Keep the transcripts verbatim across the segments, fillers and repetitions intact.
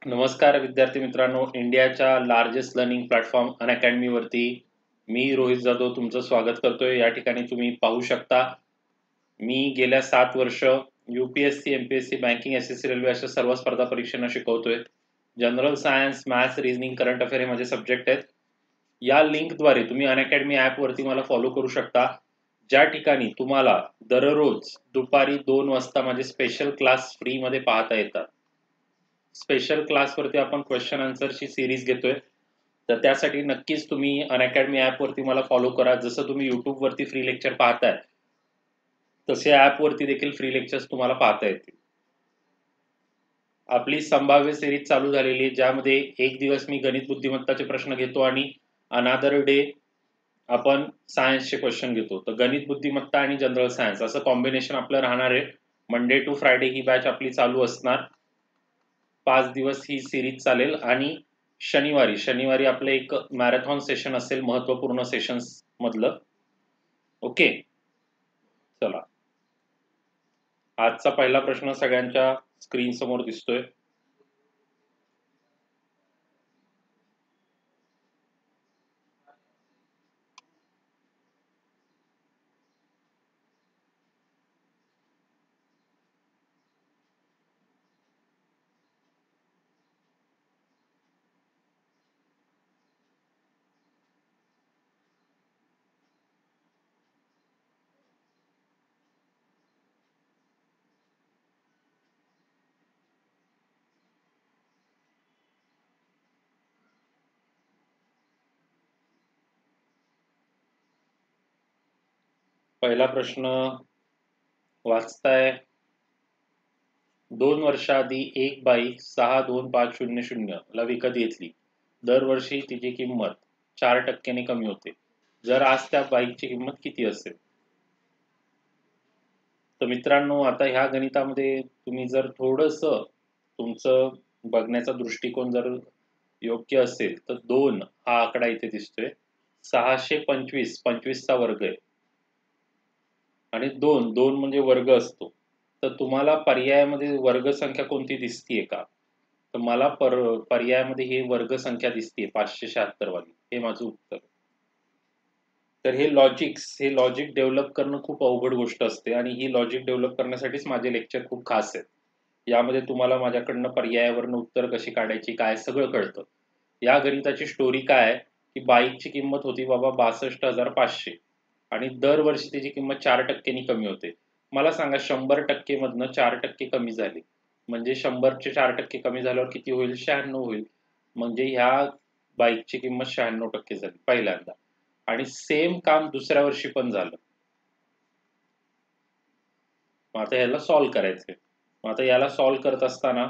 नमस्कार विद्यार्थी मित्रांनो, इंडियाच्या लार्जेस्ट लर्निंग प्लॅटफॉर्म अनअकॅडमी वरती मी रोहित जाधव तुमचं स्वागत करतोय। या ठिकाणी तुम्ही पाहू शकता, मी गेल्या सात वर्ष UPSC, MPSC, banking, SSC, railway अशा सर्व स्पर्धा परीक्षांना शिकवतोय। General science, maths, reasoning, current affair हे माझे सब्जेक्ट आहेत। या लिंकद्वारे तुम्ही अनअकॅडमी ॲप वरती मला फॉलो करू शकता, ज्या ठिकाणी तुम्हाला दररोज दुपारी दोन वाजता माझे स्पेशल क्लास फ्री मध्ये पाहता येतात। स्पेशल क्लासवरती आपण क्वेश्चन आन्सरची सिरीज घेतोय, तर त्यासाठी नक्कीच तुम्ही अनअकॅडमी ॲप वरती मला फॉलो करा। जसं तुम्ही यूट्यूब वरती फ्री लेक्चर पाहताय, तसे ॲप वरती देखील फ्री लेक्चर्स तुम्हाला पाहता येतील। आपली संभाव्य सिरीज चालू झालेली आहे, ज्यामध्ये एक दिवस मी गणित बुद्धिमत्ताचे प्रश्न घेतो आणि अनादर डे आपण सायन्सचे क्वेश्चन घेतो। तर गणित बुद्धिमत्ता आणि जनरल सायन्स असं कॉम्बिनेशन आपलं राहणार आहे। मंडे टू फ्रायडे ही बॅच आपली चालू असणार। पाच दिवस ही सिरीज चालेल आणि शनिवारी शनिवारी आपलं एक मॅरेथॉन सेशन असेल, महत्त्वपूर्ण सेशन्स मधलं। ओके, चला, आजचा पहिला प्रश्न सगळ्यांच्या स्क्रीन समोर दिसतोय। पहिला प्रश्न वाचताय, दोन वर्षाआधी एक बाईक सहा दोन पाच शून्य शून्य ला विकत घेतली। दरवर्षी तिची किंमत चार टक्क्याने कमी होते। जर आज त्या बाईकची किंमत किती असेल? तर मित्रांनो, आता ह्या गणितामध्ये तुम्ही जर थोडस तुमचं बघण्याचा दृष्टिकोन जर योग्य असेल, तर दोन हा आकडा इथे दिसतोय, सहाशे पंचवीस पंचवीसचा वर्ग आहे आणि दोन दोन म्हणजे वर्ग असतो। तर तुम्हाला पर्यायामध्ये वर्ग संख्या कोणती दिसतीये का? तर मला पर पर्यायामध्ये ही वर्ग संख्या दिसतीये पाचशे शहात्तर वाली। हे माझं उत्तर। तर हे लॉजिक्स हे लॉजिक डेव्हलप करणं खूप अवघड गोष्ट असते आणि ही लॉजिक डेव्हलप करण्यासाठीच माझे लेक्चर खूप खास आहेत। यामध्ये तुम्हाला माझ्याकडनं पर्यायावरनं उत्तर कशी काढायची काय सगळं कळतं। या गणिताची स्टोरी काय आहे, की बाईकची किंमत होती बाबा बासष्ट हजार पाचशे आणि दरवर्षी त्याची किंमत चार टक्क्यांनी कमी होते। मला सांगा, शंभर टक्के मधनं चार टक्के कमी झाले म्हणजे शंभरचे चार टक्के कमी झाल्यावर किती होईल? शहाण्णव होईल। म्हणजे ह्या बाईकची किंमत शहाण्णव टक्के झाली पहिल्यांदा, आणि सेम काम दुसऱ्या वर्षी पण झालं। मग आता याला सॉल्व्ह करायचंय। मग आता याला सॉल्व्ह करत असताना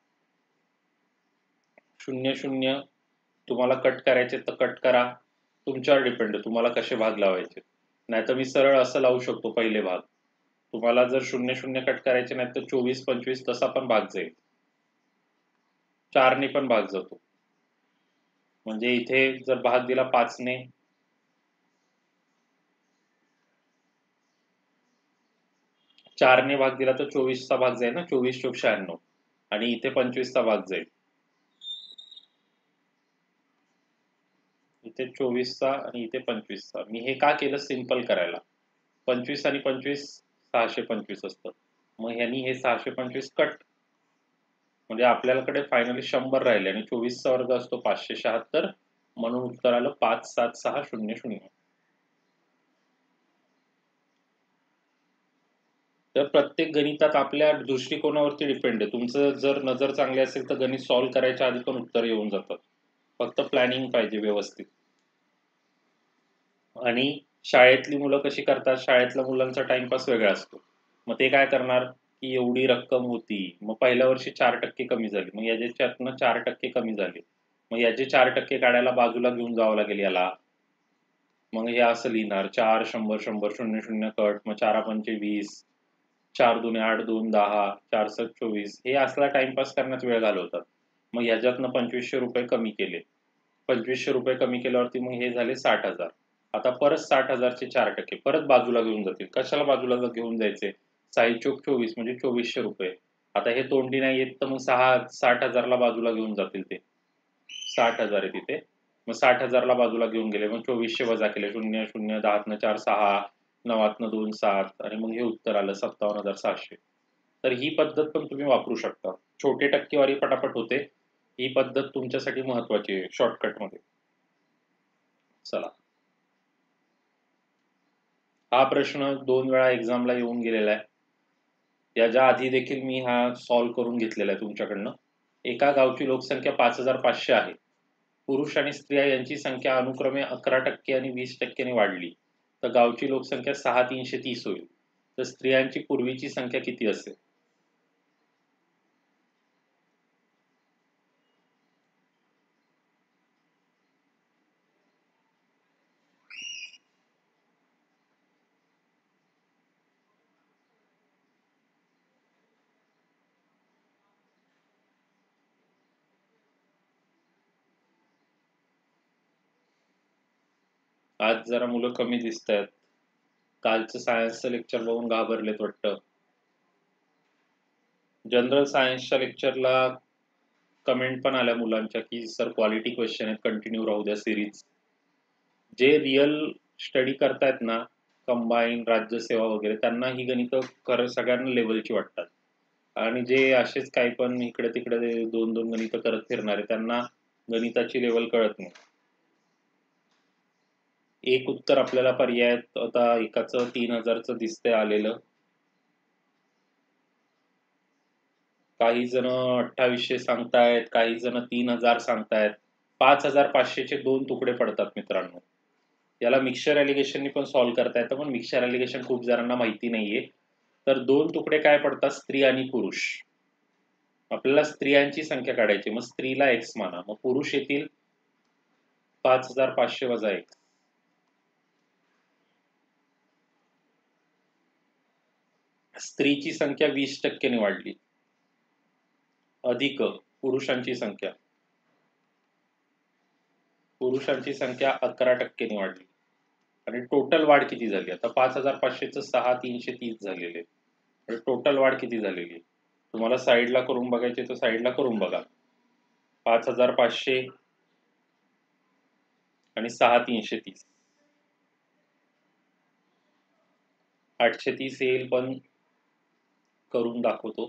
शून्य शून्य तुम्हाला कट करायचे तर कट करा, तुमच्यावर डिपेंड आहे तुम्हाला कसे भाग लावायचे। नाहीतर मी सरळ असं लावू शकतो पहिले भाग। तुम्हाला जर शून्य शून्य कट करायचे नाही तर चोवीस पंचवीस तसा पण भाग जाईल, चारने पण भाग जातो। म्हणजे इथे जर भाग दिला पाचने, चारने भाग दिला तर चोवीसचा भाग जाईल ना, चोवीस चोक शहाण्णव, आणि इथे पंचवीसचा भाग जाईल, इथे चोवीसचा आणि इथे पंचवीसचा। मी हे का केलं? सिंपल करायला। पंचवीस आणि पंचवीस सहाशे पंचवीस असतं, मग ह्यांनी हे सहाशे पंचवीस कट, म्हणजे आपल्याकडे फायनली शंभर राहिले आणि चोवीसचा वर्ग असतो पाचशे शहात्तर, म्हणून उत्तर आलं पाच सात सहा शून्य शून्य। तर प्रत्येक गणितात आपल्या दृष्टिकोनावरती डिपेंड आहे। तुमचं जर नजर चांगली असेल तर गणित सॉल्व्ह करायच्या आधी पण उत्तर येऊन जातात, फक्त प्लॅनिंग पाहिजे व्यवस्थित। आणि शाळेतली मुलं कशी करतात? शाळेतल्या मुलांचा टाइमपास वेगळा असतो। मग ते काय करणार, की एवढी रक्कम होती, मग पहिल्या वर्षी चार टक्के कमी झाली, मग याच्यातनं चार टक्के कमी झाले, मग याचे चार टक्के काढायला बाजूला घेऊन जावं लागेल याला। मग हे असं लिहिणार, चार शंभर शंभर शून्य शून्य कट, मग चारा पंचे वीस, चार दुने आठ, दोन दहा, चार सत चोवीस, हे असला टाइमपास करण्यात वेळ घालवतात। मग ह्याच्यातनं पंचवीसशे रुपये कमी केले, पंचवीसशे रुपये कमी केल्यावरती मग हे झाले साठ हजार। आता परत साठ हजारचे चार टक्के परत बाजूला घेऊन जातील। कशाला बाजूला घेऊन जायचे? साई चोक चोवीस म्हणजे चोवीसशे रुपये, आता हे तोंडी नाही येत तर मग सहा साठ हजारला बाजूला घेऊन जातील ते. साठ हजार आहे तिथे. मग साठ हजारला बाजूला घेऊन गेले. मग चोवीसशे वजा केले. शून्य शून्य दहातनं चार सहा, नवातनं दोन सात आणि मग हे उत्तर आलं सत्तावन्न हजार सहाशे. तर ही पद्धत पण तुम्ही वापरू शकता. छोटे टक्केवारी पटापट होते. ही पद्धत तुमच्यासाठी महत्वाची आहे शॉर्टकट मध्ये. चला, हा प्रश्न दोन वेळा एक्झामला येऊन गेलेला आहे. याच्या आधी देखील मी हा सॉल्व्ह करून घेतलेला आहे तुमच्याकडनं. एका गावची लोकसंख्या पाच हजार पाचशे आहे. पुरुष आणि स्त्रिया यांची संख्या अनुक्रमे अकरा टक्के आणि वीस टक्क्यांनी वाढली तर गावची लोकसंख्या सहा तीनशे तीस होईल. तर स्त्रियांची पूर्वीची संख्या किती असेल? आज जरा मुलं कमी दिसत आहेत. कालचं सायन्सचं लेक्चर बघून घाबरलेत वाटतं. जनरल सायन्सच्या लेक्चरला कमेंट पण आल्या मुलांच्या की सर क्वालिटी क्वेश्चन आहेत, कंटिन्यू राहू द्या सिरीज. जे रिअल स्टडी करतायत ना, कंबाईन राज्यसेवा वगैरे, त्यांना ही गणितं खरं सगळ्यांना लेवलची वाटतात. आणि जे असेच काही पण इकडे तिकडे दोन दोन गणितं करत फिरणारे त्यांना गणिताची लेवल कळत नाही. एक उत्तर आपल्याला पर्यायात आता एकाचं तीन हजारचं दिसतंय आलेलं. काही जण अठ्ठावीसशे सांगतायत, काही जण तीन हजार सांगतायत. पाच हजार पाचशेचे दोन तुकडे पडतात मित्रांनो. याला मिक्सचर एलिगेशननी पण सॉल्व्ह करता येतं, पण मिक्सचर एलिगेशन खूप जणांना माहिती नाहीये. तर दोन तुकडे काय पडतात? स्त्री आणि पुरुष. आपल्याला स्त्रियांची संख्या काढायची. मग स्त्रीला एक्स माना, मग पुरुष येतील पाच हजार पाचशे वजा एक. स्त्रीची संख्या वीस टक्क्यांनी वाढली अधिक पुरुषांची संख्या. पुरुषांची संख्या अकरा टक्क्यांनी वाढली. आणि टोटल वाढ किती झाली? आता पाच हजार पाचशेचं सहा तीनशे तीस झालेले. टोटल वाढ किती झालेली? तुम्हाला साईडला करून बघायचे तर साईडला करून बघा. पाच हजार पाचशे आणि सहा तीनशे तीस, आठशे तीस येईल, पण करून दाखवतो.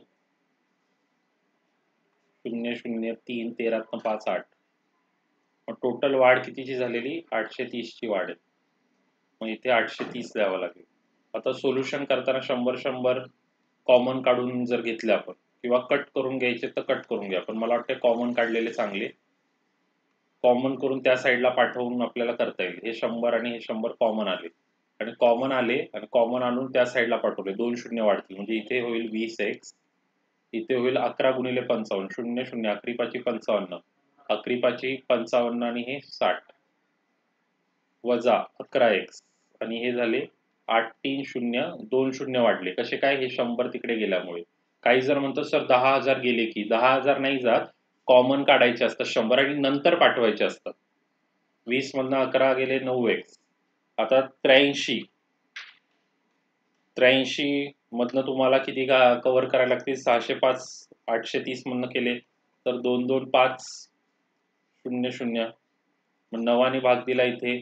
शून्य शून्य तीन तेरा पाच आठ. मग टोटल वाढ कितीची झालेली? आठशे तीस ची वाढ आहे. मग इथे आठशे तीस द्यावं लागेल. आता सोल्युशन करताना शंभर शंभर कॉमन काढून जर घेतले आपण, किंवा कट करून घ्यायचे तर कट करून घ्या, पण मला वाटतं कॉमन काढलेले चांगले. कॉमन करून त्या साईडला पाठवून आपल्याला करता येईल. हे शंभर आणि हे शंभर कॉमन आले, आणि कॉमन आले आणि कॉमन आणून त्या साईडला पाठवले, दोन शून्य वाढतील. म्हणजे इथे होईल वीस एक्स, इथे होईल अकरा गुणिले पंचावन्न, शून्य शून्य अकरी पाची पंचावन्न, अकरी पाची पंचावन्न आणि हे साठ, वजा अकरा एक्स, आणि हे झाले आठ तीन शून्य, दोन शून्य वाढले. कसे काय? हे शंभर तिकडे गेल्यामुळे. काही जर म्हणतात सर दहा हजार गेले की, दहा हजार नाही जात, कॉमन काढायचे असतात शंभर आणि नंतर पाठवायचे असतात. वीस मधनं अकरा गेले नऊ एक्स. आता त्र्याऐंशी त्र्याऐंशी मधनं तुम्हाला किती कव्हर करायला लागतील? सहाशे पाच आठशे तीस मधनं केले तर दोन दोन पाच शून्य शून्य. मग नवाने भाग दिला इथे,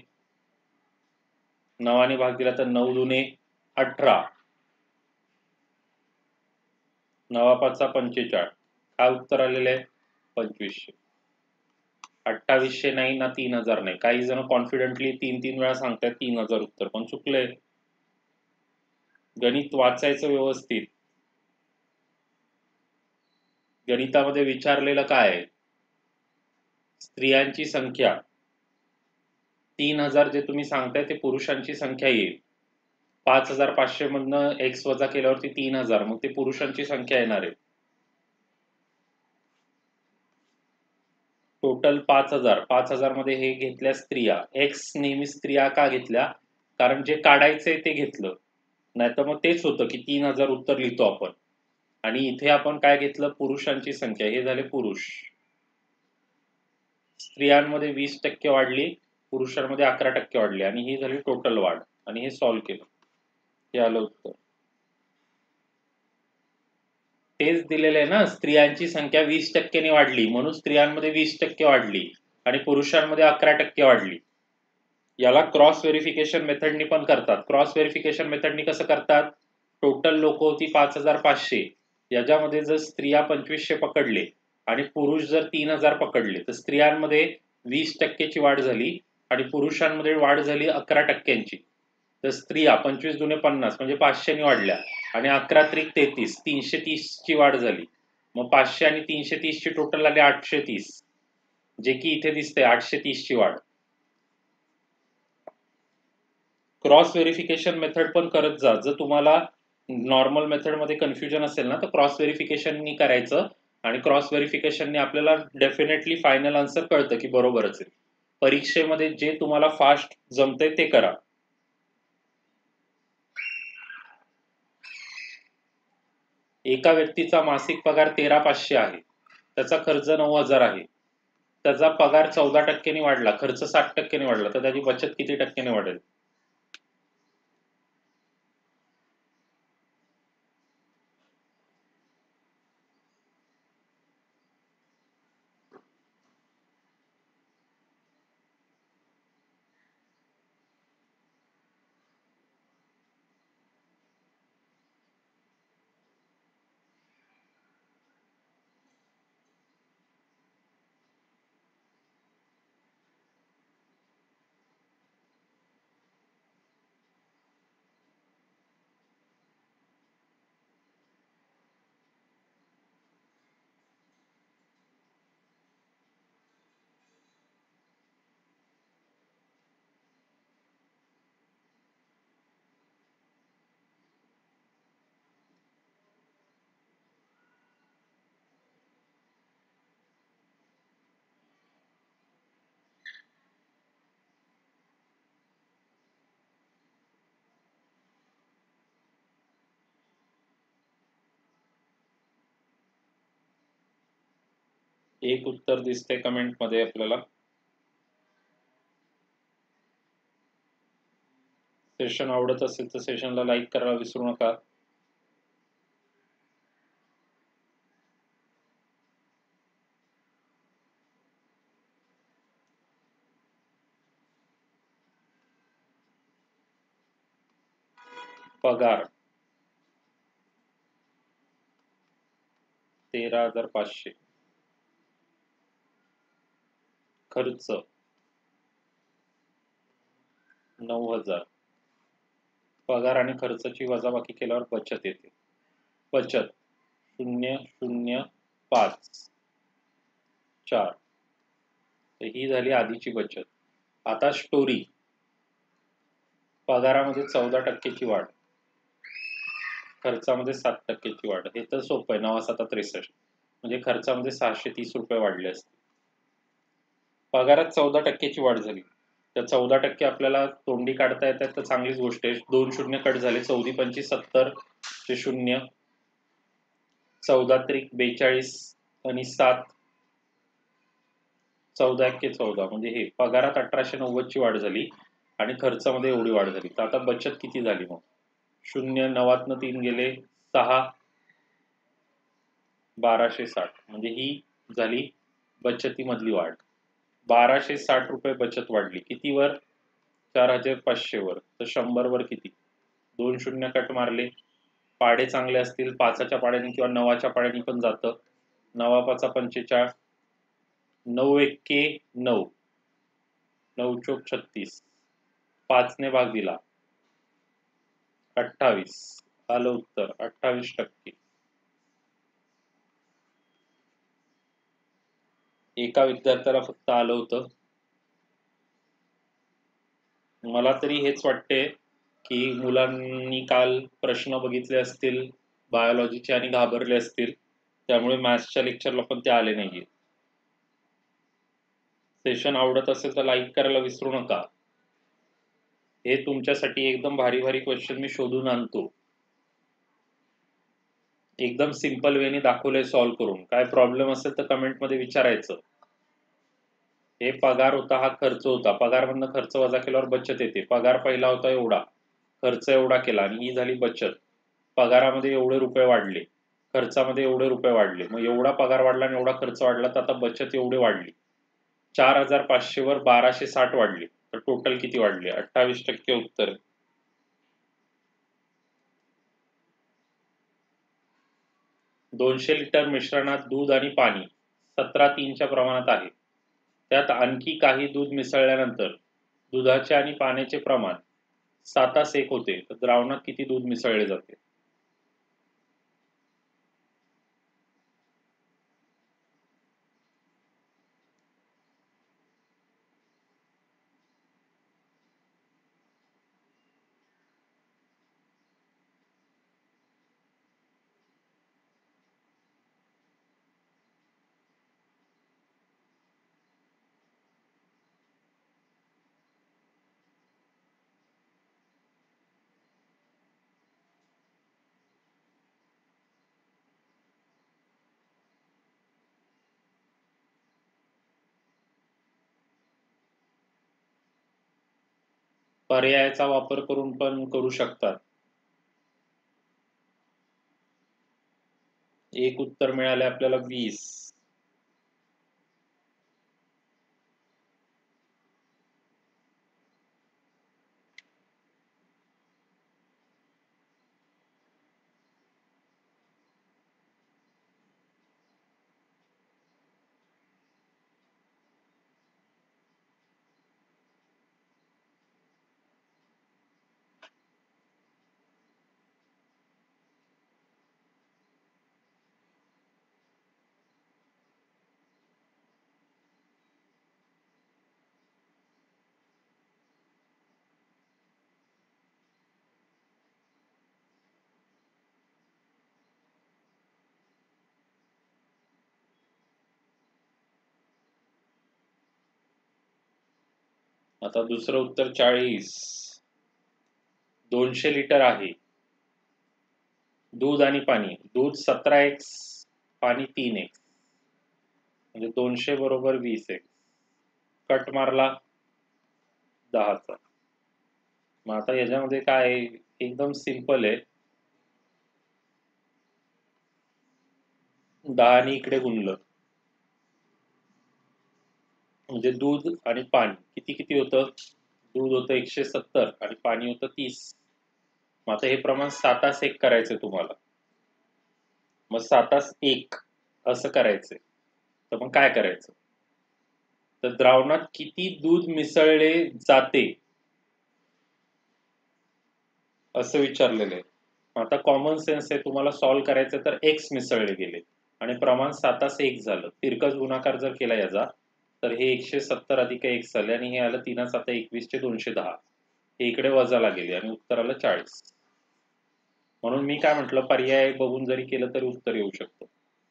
नवाने भाग दिला तर नऊ दुने अठरा, नवा पाचचा पंचेचाळ. काय उत्तर आलेलं आहे? पंचवीसशे. अठ्ठावीसशे नाही ना तीन हजार नाही. काही जण कॉन्फिडेंटली तीन तीन वेळा सांगतात तीन हजार उत्तर, पण चुकलंय. गणित वाचायचं व्यवस्थित. गणितामध्ये विचारलेलं काय आहे? स्त्रियांची संख्या. तीन हजार जे तुम्ही सांगताय ते पुरुषांची संख्या येईल. पाच हजार पाचशे मधनं एक्स वजा केल्यावरती तीन हजार, मग ते पुरुषांची संख्या येणार आहे. टोटल पाच हजार. पाच हजार मध्ये हे घेतल्या स्त्रिया. एक्स नेहमी स्त्रिया का घेतल्या? कारण जे काढायचंय ते घेतलं, नाही तर मग तेच होतं की तीन हजार उत्तर लिहितो आपण. आणि इथे आपण काय घेतलं? पुरुषांची संख्या. हे झाले पुरुष. स्त्रियांमध्ये वीस टक्के वाढली, पुरुषांमध्ये अकरा टक्के वाढली, आणि ही झाली टोटल वाढ. आणि हे सॉल्व्ह केलं, हे आलं उत्तर. तेच दिलेलं आहे ना, स्त्रियांची संख्या वीस टक्क्यांनी वाढली म्हणून स्त्रियांमध्ये वीस टक्के वाढली आणि पुरुषांमध्ये अकरा टक्के वाढली. याला क्रॉस व्हेरिफिकेशन मेथडनी पण करतात. क्रॉस व्हेरिफिकेशन मेथडनी कसं करतात, टोटल लोक होती पाच हजार पाचशे, याच्यामध्ये जर स्त्रिया पंचवीसशे पकडले आणि पुरुष जर तीन हजार पकडले तर स्त्रियांमध्ये वीस टक्केची वाढ झाली आणि पुरुषांमध्ये वाढ झाली अकरा टक्क्यांची. तर स्त्रिया पंचवीस दुने पन्नास म्हणजे पाचशेनी वाढल्या आणि अकरा त्रिक तेहतीस, तीनशे तीस ची वाढ झाली. मग पाचशे आणि तीनशे तीस ची टोटल आली आठशे तीस, जे की इथे दिसते आठशे तीस ची वाढ. क्रॉस व्हेरिफिकेशन मेथड पण करत जा. जर तुम्हाला नॉर्मल मेथड मध्ये कन्फ्युजन असेल ना तर क्रॉस व्हेरिफिकेशननी करायचं आणि क्रॉस व्हेरिफिकेशननी आपल्याला डेफिनेटली फायनल आन्सर कळतं की बरोबरच आहे. परीक्षेमध्ये जे तुम्हाला फास्ट जमतंय ते करा. एका व्यक्तीचा मासिक पगार तेरा पाचशे आहे, त्याचा खर्च नऊ हजार आहे, त्याचा पगार चौदा टक्क्यांनी वाढला, खर्च साठ टक्क्यांनी वाढला, तर त्याची बचत किती टक्क्यांनी वाढेल? एक उत्तर दिसते कमेंट मध्ये आपल्याला. सेशन आवडत असेल तर सेशनला लाईक करायला विसरू नका. पगार तेरा हजार पाचशे, खर्च नऊ हजार, पगार आणि खर्चाची वजाबाकी केल्यावर बचत येते. बचत शून्य शून्य पाच चार, ही झाली आधीची बचत. आता स्टोरी. पगारामध्ये चौदा टक्केची वाढ, खर्चामध्ये सात टक्केची वाढ. हे तर सोपं आहे, नवा साता त्रेसष्ट म्हणजे खर्चामध्ये सहाशे तीस रुपये वाढले असते. पगारात चौदा टक्केची वाढ झाली, तर चौदा टक्के आपल्याला तोंडी काढता येतात तर चांगलीच गोष्ट आहे. दोन शून्य कट झाले, चौदी पंची सत्तर चे शून्य, चौदा त्रिक बेचाळीस आणि सात, चौदा एक्के चौदा, म्हणजे हे पगारात अठराशे नव्वद ची वाढ झाली आणि खर्चामध्ये एवढी वाढ झाली. तर आता बचत किती झाली मग? शून्य नवातनं तीन गेले सहा, बाराशे साठ, म्हणजे ही झाली बचतीमधली वाढ. बाराशे साठ रुपये बचत वाढली. किती वर? चार हजार पाचशे वर. तर शंभर वर किती? दोन शून्य कट मारले, पाडे चांगले असतील पाचाच्या पाड्याने किंवा नवाच्या पाड्याने पण जातं. नवा पाचा पंचेचाळ, नऊ एक्के नऊ, नऊ चोक छत्तीस, पाचने भाग दिला अठ्ठावीस, आलं उत्तर अठ्ठावीस टक्के. एका विद्यार्थ्याला फक्त आलं होतं. मला तरी हेच वाटते की मुलांनी काल प्रश्न बघितले असतील बायोलॉजीचे आणि घाबरले असतील, त्यामुळे मॅथ्सच्या लेक्चरला पण ते आले नाहीये. सेशन आवडत असेल तर लाईक करायला विसरू नका. हे तुमच्यासाठी एकदम भारी भारी क्वेश्चन मी शोधून आणतो, एकदम सिंपल वेने दाखवलंय सॉल्व्ह करून. काय प्रॉब्लेम असेल तर कमेंट मध्ये विचारायचं. हे पगार होता, हा खर्च होता, पगारमधनं खर्च वजा केल्यावर बचत येते. पगार पहिला होता एवढा, खर्च एवढा केला आणि ही झाली बचत. पगारामध्ये एवढे रुपये वाढले, खर्चामध्ये एवढे रुपये वाढले, मग एवढा पगार वाढला आणि एवढा खर्च वाढला, तर आता बचत एवढी वाढली. चार हजार पाचशे वर बाराशे साठ वाढली, तर टोटल किती वाढले? अठ्ठावीस टक्के उत्तर. दोनशे लिटर मिश्रणात दूध आणि पाणी सतरा तीनच्या प्रमाणात आहे. त्यात आणखी काही दूध मिसळल्यानंतर दुधाचे आणि पाण्याचे प्रमाण सातास एक होते, तर द्रावणात किती दूध मिसळले जाते? पर्यायाचा वापर करून पण करू शकतात. एक उत्तर मिळाले आपल्याला वीस. आता दुसरं उत्तर चाळीस. दोनशे लिटर आहे. दूध आणि पाणी. दूध सतरा एक्स, पाणी तीन एक्स, म्हणजे दोनशे बरोबर वीस एक्स. कट मारला दहाचा. मग आता याच्यामध्ये काय आहे? एकदम सिंपल आहे. दहाने इकडे गुणलं म्हणजे दूध आणि पाणी किती किती होतं? दूध होतं एकशे सत्तर आणि पाणी होतं तीस. मग आता हे प्रमाण सातास एक करायचंय तुम्हाला. मग सातास एक असं करायचंय, तर मग काय करायचं? तर द्रावणात किती दूध मिसळले जाते असं विचारलेलं आहे. आता कॉमन सेन्स आहे, तुम्हाला सॉल्व्ह करायचं तर एक्स मिसळले गेले आणि प्रमाण सातास एक झालं. तिरकस गुणाकार जर केला याचा, तर हे एकशे सत्तर अधिक एक्स झाले आणि हे आलं तीन सात एकवीस चे दोनशे दहा. हे इकडे वजाला गेले आणि उत्तर आलं चाळीस. म्हणून मी काय म्हटलं, पर्याय बघून जरी केलं तरी उत्तर येऊ शकतं.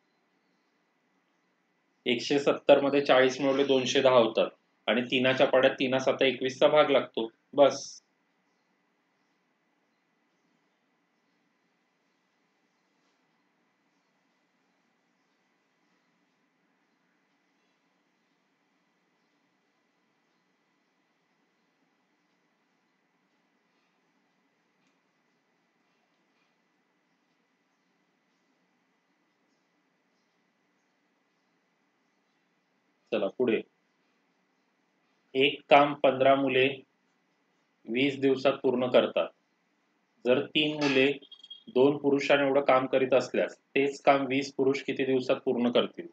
एकशे सत्तर मध्ये चाळीस मिळवले दोनशे दहा होतात आणि तीनाच्या पाड्यात तीन सात एकवीस चा भाग लागतो, बस. चला पुढे. एक काम पंधरा मुले वीस दिवसात पूर्ण करतात. जर तीन मुले दोन पुरुषांनी एवढं काम करीत असल्यास तेच काम वीस पुरुष किती दिवसात पूर्ण करतील?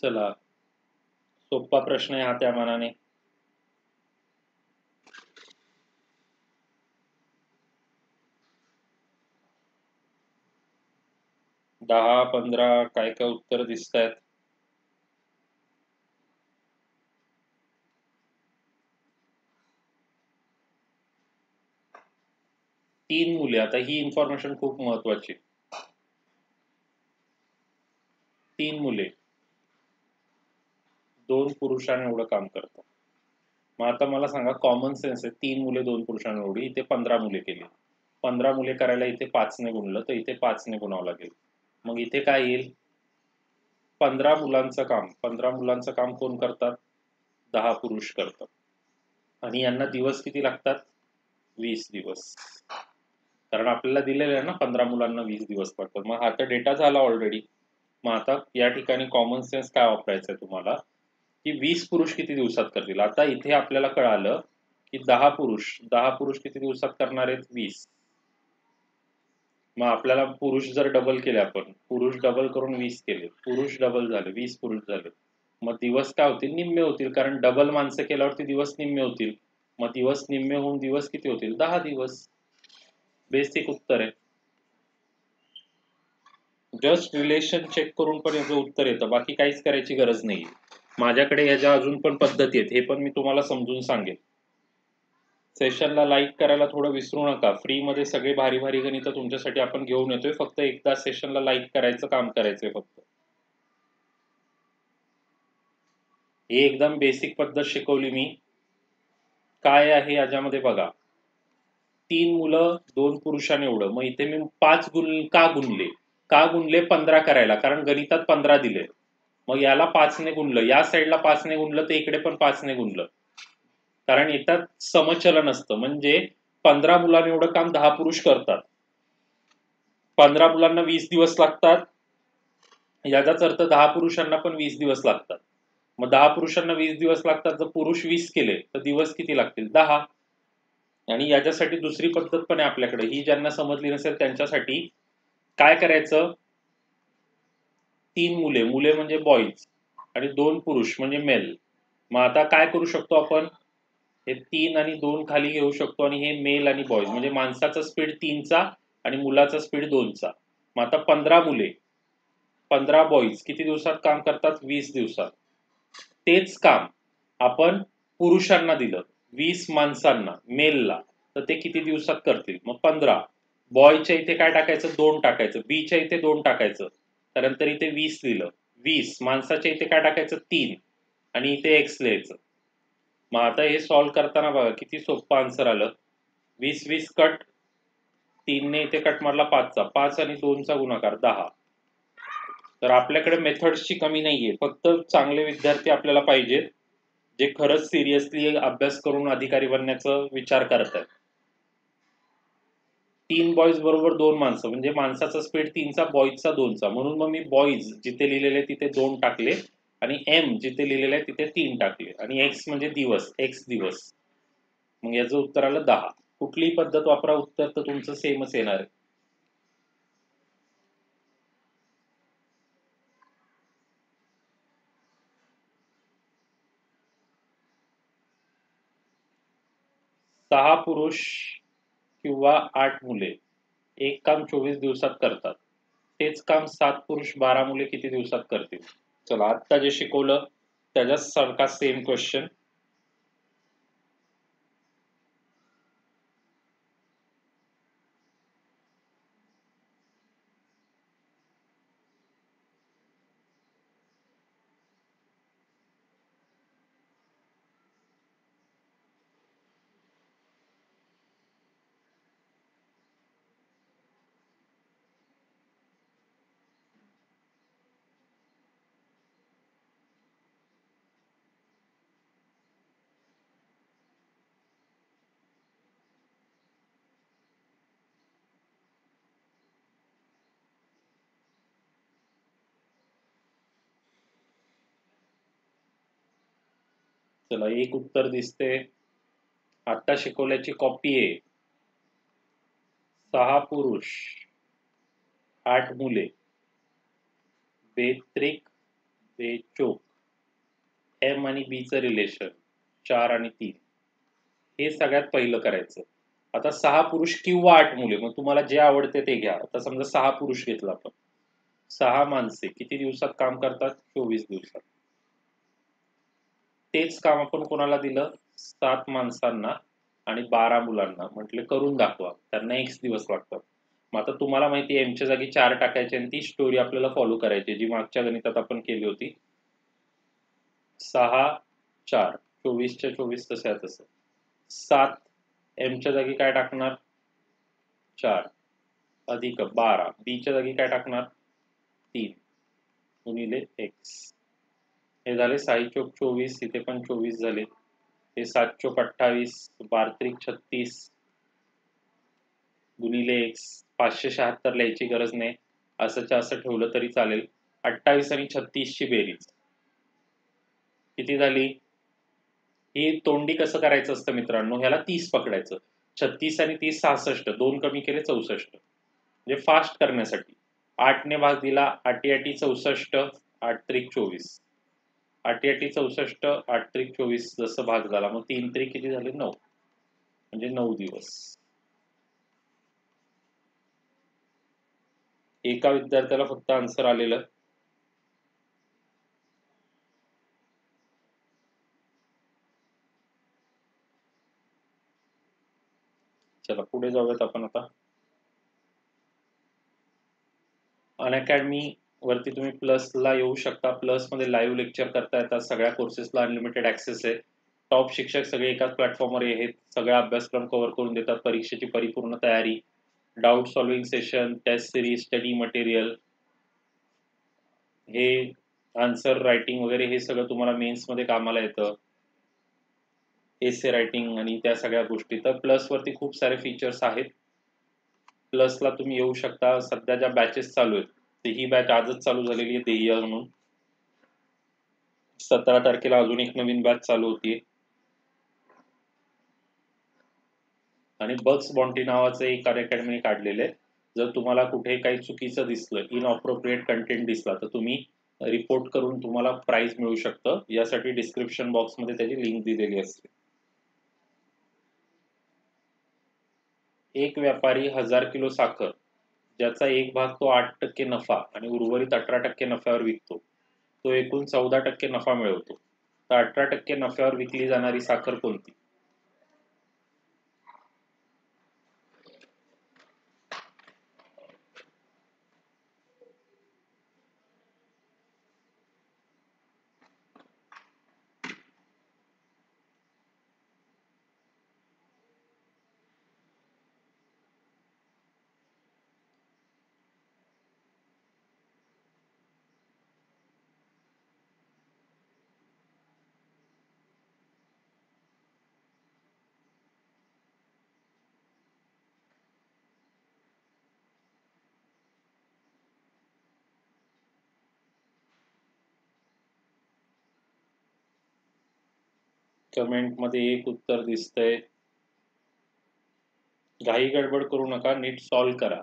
चला, सोपा प्रश्न आहे हा त्या मानाने. दहा पंधरा काय काय उत्तर दिसत आहेत. तीन मुले, आता ही इन्फॉर्मेशन खूप महत्वाची. तीन मुले दोन पुरुषांना एवढं काम करतात. मग आता मला सांगा, कॉमन सेन्स आहे, तीन मुले दोन पुरुषांना एवढी, इथे पंधरा मुले केली. पंधरा मुले करायला इथे पाचने गुणलं तर इथे पाचने गुणावं लागेल. मग इथे काय येईल, पंधरा मुलांचं काम. पंधरा मुलांचं काम कोण करतात, दहा पुरुष करतात. आणि यांना दिवस किती लागतात, वीस दिवस. कारण आपल्याला दिलेलं आहे ना पंधरा मुलांना वीस दिवस लागतात. मग आता डेटा झाला ऑलरेडी. मग आता या ठिकाणी कॉमन सेन्स काय वापरायचं आहे तुम्हाला, की वीस पुरुष किती दिवसात करतील. आता इथे आपल्याला कळालं की दहा पुरुष दहा पुरुष किती दिवसात करणार आहेत, वीस. मग आपल्याला पुरुष जर डबल केले, आपण पुरुष डबल करून वीस केले, पुरुष डबल झाले, वीस पुरुष झाले, मग दिवस काय होतील, निम्मे होतील. कारण डबल माणसं केल्यावरती दिवस निम्मे होतील. मग दिवस निम्मे होऊन दिवस किती होतील, दहा दिवस. बेसिक उत्तर आहे. जस्ट रिलेशन चेक करून पण याचं उत्तर येतं, बाकी काहीच करायची गरज नाही. माझ्याकडे याच्या अजून पण पद्धती आहेत, हे पण मी तुम्हाला समजून सांगेन. सेशनला लाईक करायला थोडं विसरू नका. फ्रीमध्ये सगळे भारी भारी गणितं तुमच्यासाठी आपण घेऊन येतोय. फक्त एकदा सेशनला लाईक करायचं काम करायचंय फक्त. ही एकदम बेसिक पद्धत शिकवली मी. काय आहे याच्यामध्ये बघा, तीन मुलं दोन पुरुषांनी एवढं. मग इथे मी पाच गुण का गुणले, का गुणले पंधरा करायला, कारण गणितात पंधरा दिले. मग याला पाचने गुणलं, या साईडला पाचने गुणलं, तर इकडे पण पाचने गुणलं. कारण येतात समचलन असतं, म्हणजे पंधरा मुलांनी एवढं काम दहा पुरुष करतात. पंधरा मुलांना वीस दिवस लागतात, याचाच अर्थ दहा पुरुषांना पण वीस दिवस लागतात. मग दहा पुरुषांना वीस दिवस लागतात, जर पुरुष वीस केले तर दिवस किती लागतील, दहा. आणि याच्यासाठी दुसरी पद्धत पण आहे आपल्याकडे, ही ज्यांना समजली नसेल त्यांच्यासाठी. काय करायचं, तीन मुले, मुले म्हणजे बॉईज, आणि दोन पुरुष म्हणजे मेल. मग आता काय करू शकतो आपण, हे तीन आणि दोन खाली घेऊ शकतो, आणि हे मेल आणि बॉईज, म्हणजे माणसाचा स्पीड तीनचा आणि मुलाचा स्पीड दोनचा. मग आता पंधरा मुले पंधरा बॉईज किती दिवसात काम करतात, वीस दिवसात. तेच काम आपण पुरुषांना दिलं, वीस माणसांना मेलला, तर ते किती दिवसात करतील, मग पंधरा. बॉयच्या इथे काय टाकायचं, दोन टाकायचं. बीच्या इथे दोन टाकायचं, त्यानंतर इथे वीस लिहिलं. वीस माणसाच्या इथे काय टाकायचं, तीन, आणि इथे एक्स लिहायचं. मग आता हे सॉल्व्ह करताना बघा किती सोपं आन्सर आलं. वीस वीस कट, तीनने इथे कट मारला पाचचा, पाच आणि दोनचा गुणाकार दहा. तर आपल्याकडे मेथड्सची कमी नाहीये, फक्त चांगले विद्यार्थी आपल्याला पाहिजेत, जे खरंच सिरियसली अभ्यास करून अधिकारी बनण्याचा विचार करत आहेत. तीन बॉईज बरोबर दोन माणसं, म्हणजे माणसाचा स्पीड तीनचा, बॉईजचा दोनचा. म्हणून मग मी बॉईज जिथे लिहिलेले तिथे दोन टाकले, आणि एम जिथे लिहिलेलं आहे तिथे तीन टाकले, आणि एक्स म्हणजे दिवस, एक्स दिवस. मग याचं उत्तर आलं दहा. कुठलीही पद्धत वापरा, उत्तर तर तुमचं सेमच येणार आहे. सहा पुरुष किंवा आठ मुले एक काम चोवीस दिवसात करतात, तेच काम सात पुरुष बारा मुले किती दिवसात करतील. चला, आत्ता जे शिकवलं त्याच्याच सारखा सेम क्वेश्चन. चला, एक उत्तर दिसते, आता शिकवल्याची कॉपी आहे. सहा पुरुष आठ मुले बेत्रिक ते चोक, एम आणि बी चं रिलेशन चार आणि तीन, हे सगळ्यात पहिलं करायचं. आता सहा पुरुष किंवा आठ मुले, मग तुम्हाला जे आवडते ते घ्या. आता समजा सहा पुरुष घेतला आपण, सहा माणसे किती दिवसात काम करतात? चोवीस दिवसात. तेच काम आपण कोणाला दिलं? सात माणसांना आणि बारा मुलांना, म्हटले करून दाखवा, त्यांना एक दिवस लागतात. मग आता तुम्हाला माहिती आहे एमच्या जागी चार टाकायचे आणि ती स्टोरी आपल्याला फॉलो करायची जी मागच्या गणितात आपण केली होती. सहा चार, चोवीसच्या चोवीस तसे आहे तसं. सात एमच्या जागी काय टाकणार? चार अधिक बारा, बीच्या जागी काय टाकणार? तीन गुणिले एक्स. हे झाले साई चोक चोवीस, इथे पण चोवीस झाले. हे सात चोक अठ्ठावीस, बारत्रिक छत्तीस गुणिले एक्स. पाचशे शहात्तर लिहायची गरज नाही, असंच्या असं ठेवलं तरी चालेल. अठ्ठावीस आणि छत्तीस ची बेरीज किती झाली? ही तोंडी कसं करायचं असतं मित्रांनो, ह्याला तीस पकडायचं. छत्तीस आणि तीस सहासष्ट, दोन कमी केले चौसष्ट, म्हणजे फास्ट करण्यासाठी. आठने भाग दिला, आठी आठी चौसष्ट, आठ त्रिक चोवीस, आठी आठी चौसष्ट, आठ त्रिक चोवीस जसं भाग झाला, मग तीन त्रिक किती झाले? नऊ, म्हणजे नऊ दिवस. एका विद्यार्थ्याला फक्त आन्सर आलेलं. चला पुढे जाऊयात आपण आता. अनअकॅडमी वरती तुम्ही प्लसला येऊ शकता. प्लस मध्ये लाईव्ह लेक्चर करता येतात. सगळ्या कोर्सेसला अनलिमिटेड ऍक्सेस आहे. टॉप शिक्षक सगळे एकाच प्लॅटफॉर्मवर आहेत. सगळा अभ्यासक्रम कव्हर करून देतात. परीक्षेची परिपूर्ण तयारी, doubt solving session, test series, study material, हे आन्सर रायटिंग वगैरे हे सगळं तुम्हाला मेन्स मध्ये कामाला येतं. एसे रायटिंग आणि त्या सगळ्या गोष्टी. तर प्लस वरती खूप सारे फीचर्स आहेत. प्लसला तुम्ही येऊ शकता. सध्या ज्या बॅचेस चालू आहेत, तर ही बॅच आजच चालू झालेली आहे देहिया म्हणून. सतरा तारखेला अजून एक नवीन बॅच चालू होतीये. आणि बग्स बॉन्टी नावाचं एक अनअकॅडमी काढलेलं आहे. जर तुम्हाला कुठे काही चुकीचं दिसलं, इनअप्रोप्रिएट कंटेंट दिसला, तर तुम्ही रिपोर्ट करून तुम्हाला प्राइज मिळू शकतं. यासाठी डिस्क्रिप्शन बॉक्समध्ये त्याची लिंक दिलेली असते. एक व्यापारी हजार किलो साखर, ज्याचा एक भाग तो आठ टक्के नफा आणि उर्वरित अठरा टक्के नफ्यावर विकतो, तो एकूण चौदा टक्के नफा मिळवतो. तर अठरा टक्के नफ्यावर विकली जाणारी साखर कोणती? कमेंट मध्ये एक उत्तर दिसतंय. घाई गडबड करू नका, नीट सॉल्व करा.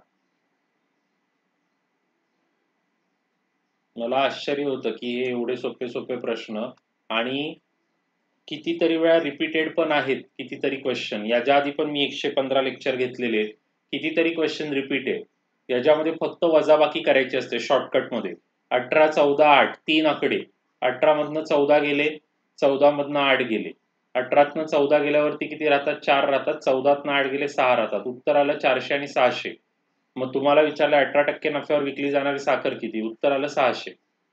मला आश्चर्य होतं की हे एवढे सोपे सोपे प्रश्न आणि कितीतरी वेळा रिपीटेड पण आहेत. कितीतरी क्वेश्चन याच्या आधी पण मी एकशे पंधरा लेक्चर घेतलेले, कितीतरी क्वेश्चन रिपीट आहे. याच्यामध्ये फक्त वजाबाकी करायची असते शॉर्टकट मध्ये. अठरा चौदा आठ, तीन आकडे. अठरा मधनं चौदा गेले, चौदा मधनं आठ गेले. अठरातनं चौदा गेल्यावरती किती राहतात? चार राहतात. चौदातनं आठ गेले, सहा राहतात. उत्तर आलं चारशे आणि सहाशे. मग तुम्हाला विचारलं अठरा टक्के नफ्यावर विकली जाणारी साखर किती? उत्तर आलं सहाशे.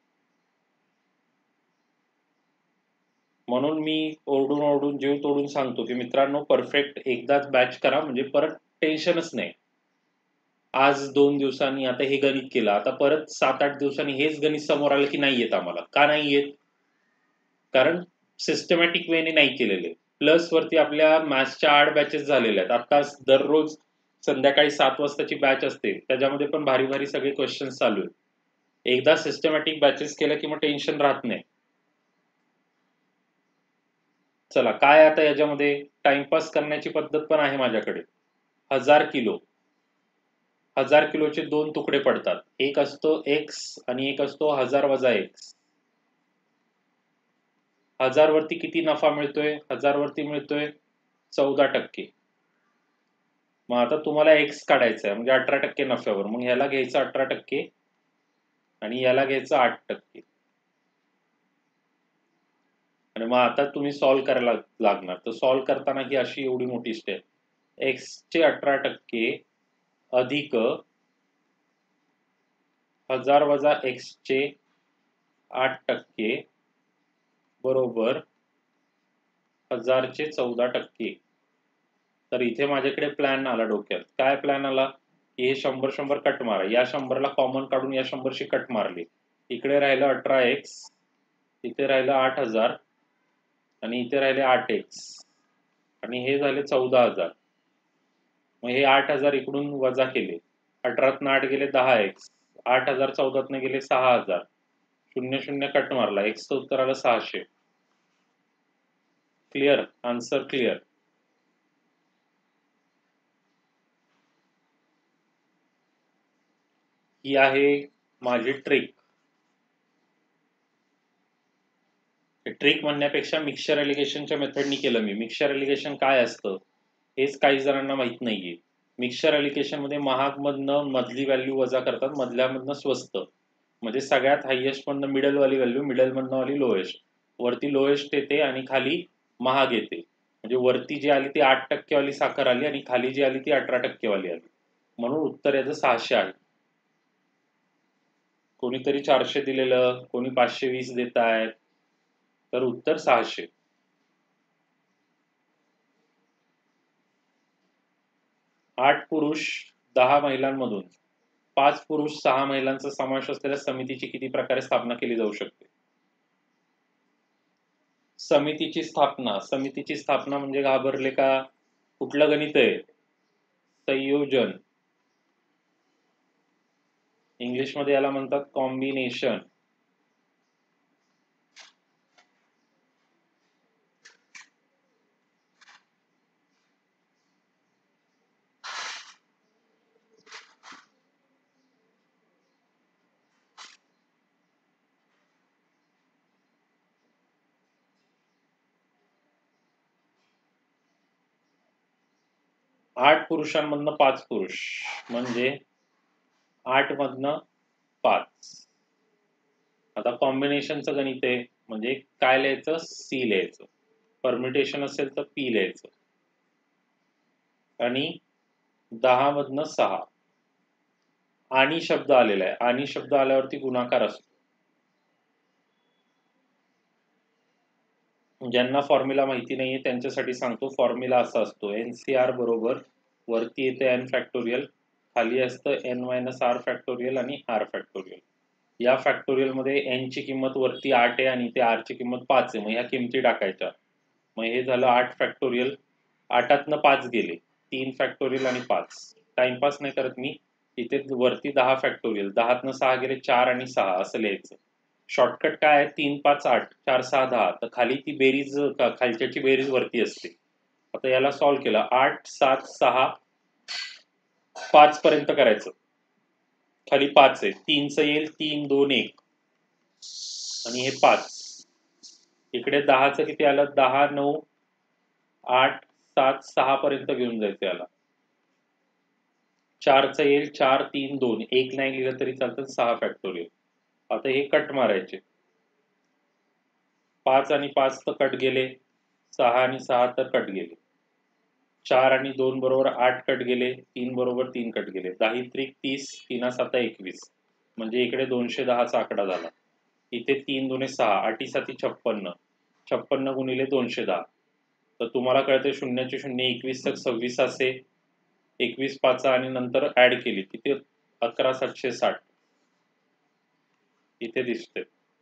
म्हणून मी ओरडून ओरडून जीव तोडून सांगतो की मित्रांनो, परफेक्ट एकदाच बॅच करा, म्हणजे परत टेन्शनच नाही. आज दोन दिवसांनी आता हे गणित केलं, आता परत सात आठ दिवसांनी हेच गणित समोर आलं की नाही येत आम्हाला. का नाही येत? कारण सिस्टमॅटिक वेने नाही केलेले. प्लस वरती आपल्या मॅथ्सच्या आठ बॅचेस झालेल्या आहेत. आता दररोज संध्याकाळी सात वाजताची बॅच असते, त्याच्यामध्ये पण भारी भारी सगळे क्वेश्चन चालू आहेत. एकदा सिस्टमॅटिक बॅचेस केलं की मग टेन्शन राहत नाही. चला, काय आता याच्यामध्ये टाइमपास करण्याची पद्धत पण आहे माझ्याकडे. हजार किलो, हजार किलोचे दोन तुकडे पडतात. एक असतो एक्स आणि एक असतो हजार वजा एक्स. हजार वरती किती नफा मिळतोय? हजार वरती मिळतोय चौदा टक्के. मग आता तुम्हाला एक्स काढायचा आहे म्हणजे अठरा टक्के नफ्यावर. मग ह्याला घ्यायचं अठरा टक्के आणि याला घ्यायचं आठ टक्के. आणि मग आता तुम्ही सॉल्व्ह करायला लागणार. तर सॉल्व्ह करताना ही अशी एवढी मोठी स्टेप. एक्सचे अठरा टक्के अधिक हजार वजा एक्सचे आठ टक्के बरोबर हजारचे चौदा टक्के. तर इथे माझ्याकडे प्लॅन आला डोक्यात. काय प्लॅन आला? की हे शंभर शंभर कट मारा. या शंभरला कॉमन काढून या शंभरशी कट मारले. इकडे राहिलं अठरा एक्स, इथे राहिलं आठ हजार आणि इथे राहिले आठ एक्स आणि हे झाले चौदा हजार. मग हे आठ हजार इकडून वजा केले. अठरातनं आठ गेले दहा एक्स, आठ हजार चौदातनं गेले सहा हजार, शून्य शून्य कट मारला, एक्सचं उत्तर आलं सहाशे. क्लिअर? Answer clear. ही आहे माझी ट्रिक. ट्रिक म्हणण्यापेक्षा मिक्सचर एलिगेशनच्या मेथडनी केलं मी. मिक्सचर एलिगेशन काय असतं हेच काही जणांना माहित नाहीये. मिक्सचर एलिगेशन मध्ये महाग मधनं मधली व्हॅल्यू वजा करतात, मधल्यामधनं स्वस्त. म्हणजे सगळ्यात हायेस्ट मधनं मिडल वाली व्हॅल्यू, मिडल मधनं वाली लोएस्ट. वरती लोएस्ट येते आणि खाली महाग येते. म्हणजे वरती जी आली ती आठ टक्के वाली साखर आली आणि खाली जी आली ती अठरा टक्के वाली आली. म्हणून उत्तर याचं सहाशे आहे. कोणीतरी चारशे दिलेलं, कोणी पाचशे वीस देत आहेत, तर उत्तर सहाशे. आठ पुरुष दहा महिलांमधून पाच पुरुष सहा महिलांचा समावेश असलेल्या समितीची किती प्रकारे स्थापना केली जाऊ शकते? समितीची स्थापना समितीची स्थापना म्हणजे घाबरले का? कुठलं गणित आहे? संयोजन. इंग्लिश मध्ये याला म्हणतात कॉम्बिनेशन. आठ पुरुषांमधनं पाच पुरुष म्हणजे आठ मधनं पाच. आता कॉम्बिनेशनचं गणित आहे म्हणजे काय लिहायचं? सी लिहायचं. परम्युटेशन असेल तर पी लिहायचं. आणि दहा मधनं सहा. आणि शब्द आलेला आहे. आणि शब्द आल्यावरती गुणाकार असतो. ज्यांना फॉर्म्युला माहिती नाहीये त्यांच्यासाठी सांगतो. फॉर्म्युला असा असतो, एन सी आर बरोबर वरती येते एन फॅक्टोरियल, खाली असतं एन मायनस आर फॅक्टोरियल आणि आर फॅक्टोरियल. या फॅक्टोरियल मध्ये एन ची किंमत वरती आठ आहे आणि ते आर ची किंमत पाच आहे. मग ह्या किमती टाकायच्या. मग हे झालं आठ फॅक्टोरियल. आठातनं पाच गेले, तीन फॅक्टोरियल आणि पाच. टाइमपास नाही करत मी. इथे वरती दहा फॅक्टोरियल, दहातनं सहा गेले चार आणि सहा असं लिहायचं. शॉर्टकट काय आहे? तीन पाच आठ, चार सहा दहा. तर खाली ती बेरीज, खालच्याची बेरीज वरती असते. आता याला सॉल्व्ह केलं. आठ सात सहा पाच पर्यंत करायचं. खाली पाच आहे, तीनचं येईल तीन दोन एक आणि हे पाच. इकडे दहाचं किती आलं? दहा नऊ आठ सात सहा पर्यंत घेऊन जायचं याला. चारचं येईल चार तीन दोन, एक नाही लिहिलं तरी चालतं. सहा फॅक्टोरियल. आता हे कट मारायचे. पाच आणि पाच तर कट गेले, सहा आणि सहा तर कट गेले, चार आणि दोन बरोबर आठ कट गेले, तीन बरोबर तीन कट गेले. दहा त्रिक तीस, तीन साता एकवीस. म्हणजे इकडे दोनशे दहाचा आकडा झाला. इथे तीन दोन्ही सहा, आठी साती छप्पन्न, छप्पन्न गुणिले दोनशे दहा. तर तुम्हाला कळते शून्याचे शून्य एकवीस तक सव्वीस असे. एकवीस पाच आणि नंतर ऍड केली किती? अकरा सातशे साठ इथे दिसते.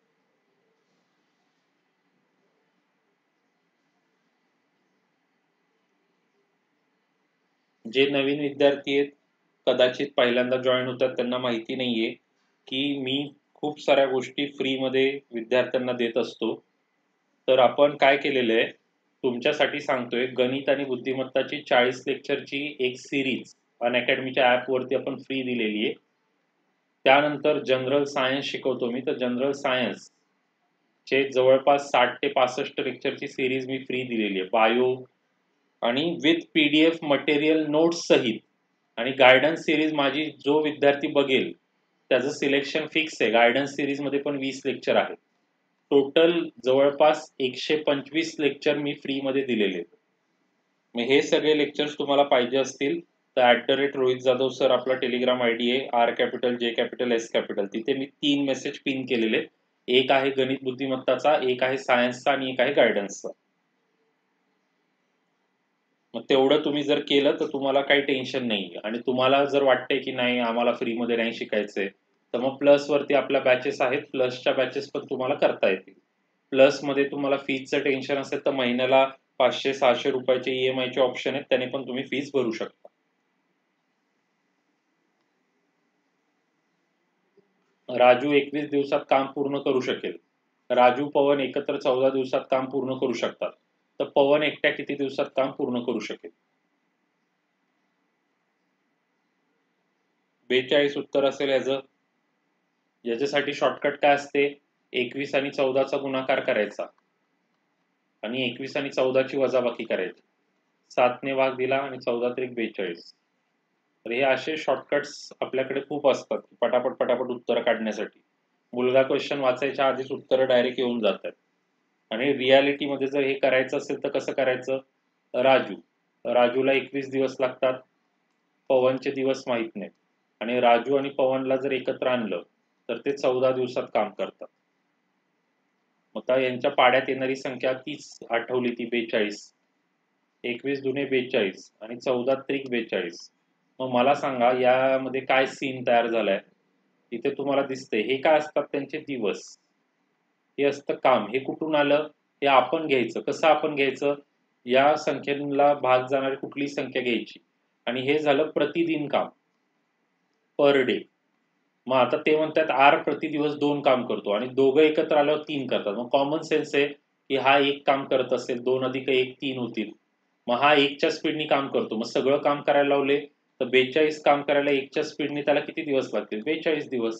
जे नवीन विद्यार्थी आहेत, कदाचित पहिल्यांदा जॉईन होतात, त्यांना माहिती नाहीये की मी खूप साऱ्या गोष्टी फ्रीमध्ये विद्यार्थ्यांना देत असतो. तर आपण काय केलेलं आहे, तुमच्यासाठी सांगतोय, गणित आणि बुद्धिमत्ताची चाळीस लेक्चरची एक सिरीज अनअकॅडमीच्या ॲपवरती आपण फ्री दिलेली आहे. त्यानंतर जनरल सायन्स शिकवतो मी. तर जनरल सायन्स चे जवळपास साठ ते पासष्ट लेक्चरची सिरीज मी फ्री दिलेली आहे बायो आणि विथ पीडीएफ मटेरियल नोट्स सहित. आणि गायडन्स सिरीज माझी जो विद्यार्थी बघेल त्याचं सिलेक्शन फिक्स आहे. गायडन्स सिरीज मध्ये पण वीस लेक्चर आहेत. टोटल जवळपास एकशे पंचवीस लेक्चर मी फ्री मध्ये दिलेले आहेत. मग हे सगळे लेक्चर्स तुम्हाला पाहिजे असतील तर at the rate Rohit Jadhav sir आपला टेलिग्राम आयडी आहे. R capital J capital S capital. तिथे मी तीन मेसेज पिन केलेले. एक आहे गणित बुद्धिमत्ताचा, एक आहे सायन्सचा आणि एक आहे गायडन्सचा. मग तेवढं तुम्ही जर केलं तर तुम्हाला काही टेन्शन नाही. आणि तुम्हाला जर वाटतंय की नाही आम्हाला फ्रीमध्ये नाही शिकायचंय तर मग प्लस वरती आपल्या बॅचेस आहेत. प्लसच्या बॅचेस पण तुम्हाला करता येतील. प्लस मध्ये तुम्हाला फीजचं टेन्शन असेल तर महिन्याला पाचशे सहाशे रुपयाचे ईएमआय चे ऑप्शन आहेत. त्याने पण तुम्ही फीस भरू शकता. राजू एकवीस दिवसात काम पूर्ण करू शकेल. राजू पवन एकत्र चौदा दिवसात काम पूर्ण करू शकतात. तर पवन एकट्या किती दिवसात काम पूर्ण करू शकेल? बेचाळीस उत्तर असेल याचं. याच्यासाठी शॉर्टकट काय असते? एकवीस आणि चौदाचा गुणाकार करायचा आणि एकवीस आणि चौदाची वजाबाकी करायची. सातने भाग दिला आणि चौदा त्रिक बेचाळीस. तर हे असे शॉर्टकट्स आपल्याकडे खूप असतात पटापट पटापट उत्तर काढण्यासाठी. मुलगा क्वेश्चन वाचायच्या आधीच उत्तर डायरेक्ट येऊन जातात. आणि रियालिटीमध्ये जर हे करायचं असेल तर कसं करायचं? राजू राजूला एकवीस दिवस लागतात. पवनचे दिवस माहीत नाहीत. आणि राजू आणि पवनला जर एकत्र आणलं तर ते चौदा दिवसात काम करतात. मग आता यांच्या पाड्यात येणारी संख्या तीच आठवली ती बेचाळीस. एकवीस दुने बेचाळीस आणि चौदा त्रिक बेचाळीस. मग मला सांगा यामध्ये काय सीन तयार झालाय? इथे तुम्हाला दिसतंय हे काय असतात त्यांचे दिवस. हे असतं काम. हे कुठून आलं? हे आपण घ्यायचं. कसं आपण घ्यायचं? या संख्येला भाग जाणारी कुठली संख्या घ्यायची आणि हे झालं प्रतिदिन काम, पर डे. मग आता ते म्हणतात आर प्रति दिवस दोन काम करतो आणि दोघं एकत्र आल्यावर तीन करतात. मग कॉमन सेन्स आहे की हा एक काम करत असेल, दोन अधिक एक तीन होतील. मग हा एकच्या स्पीडनी काम करतो. मग सगळं काम करायला लावले तर बेचाळीस काम करायला एकच्या स्पीडनी त्याला किती दिवस लागतील? बेचाळीस दिवस.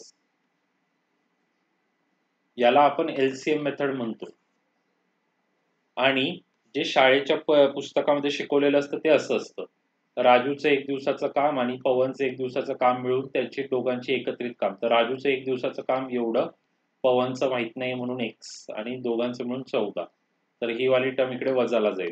याला आपण एलसीएम मेथड म्हणतो. आणि जे शाळेच्या पुस्तकामध्ये शिकवलेलं असतं ते असं असतं. राजूचं एक दिवसाचं काम आणि पवनचं एक दिवसाचं काम मिळून त्यांची दोघांची एकत्रित काम. तर राजूचं एक दिवसाचं काम एवढं, पवनचं माहित नाही म्हणून एक्स आणि दोघांचं मिळून चौदा. तर ही वाली टर्म इकडे वजाला जाईल.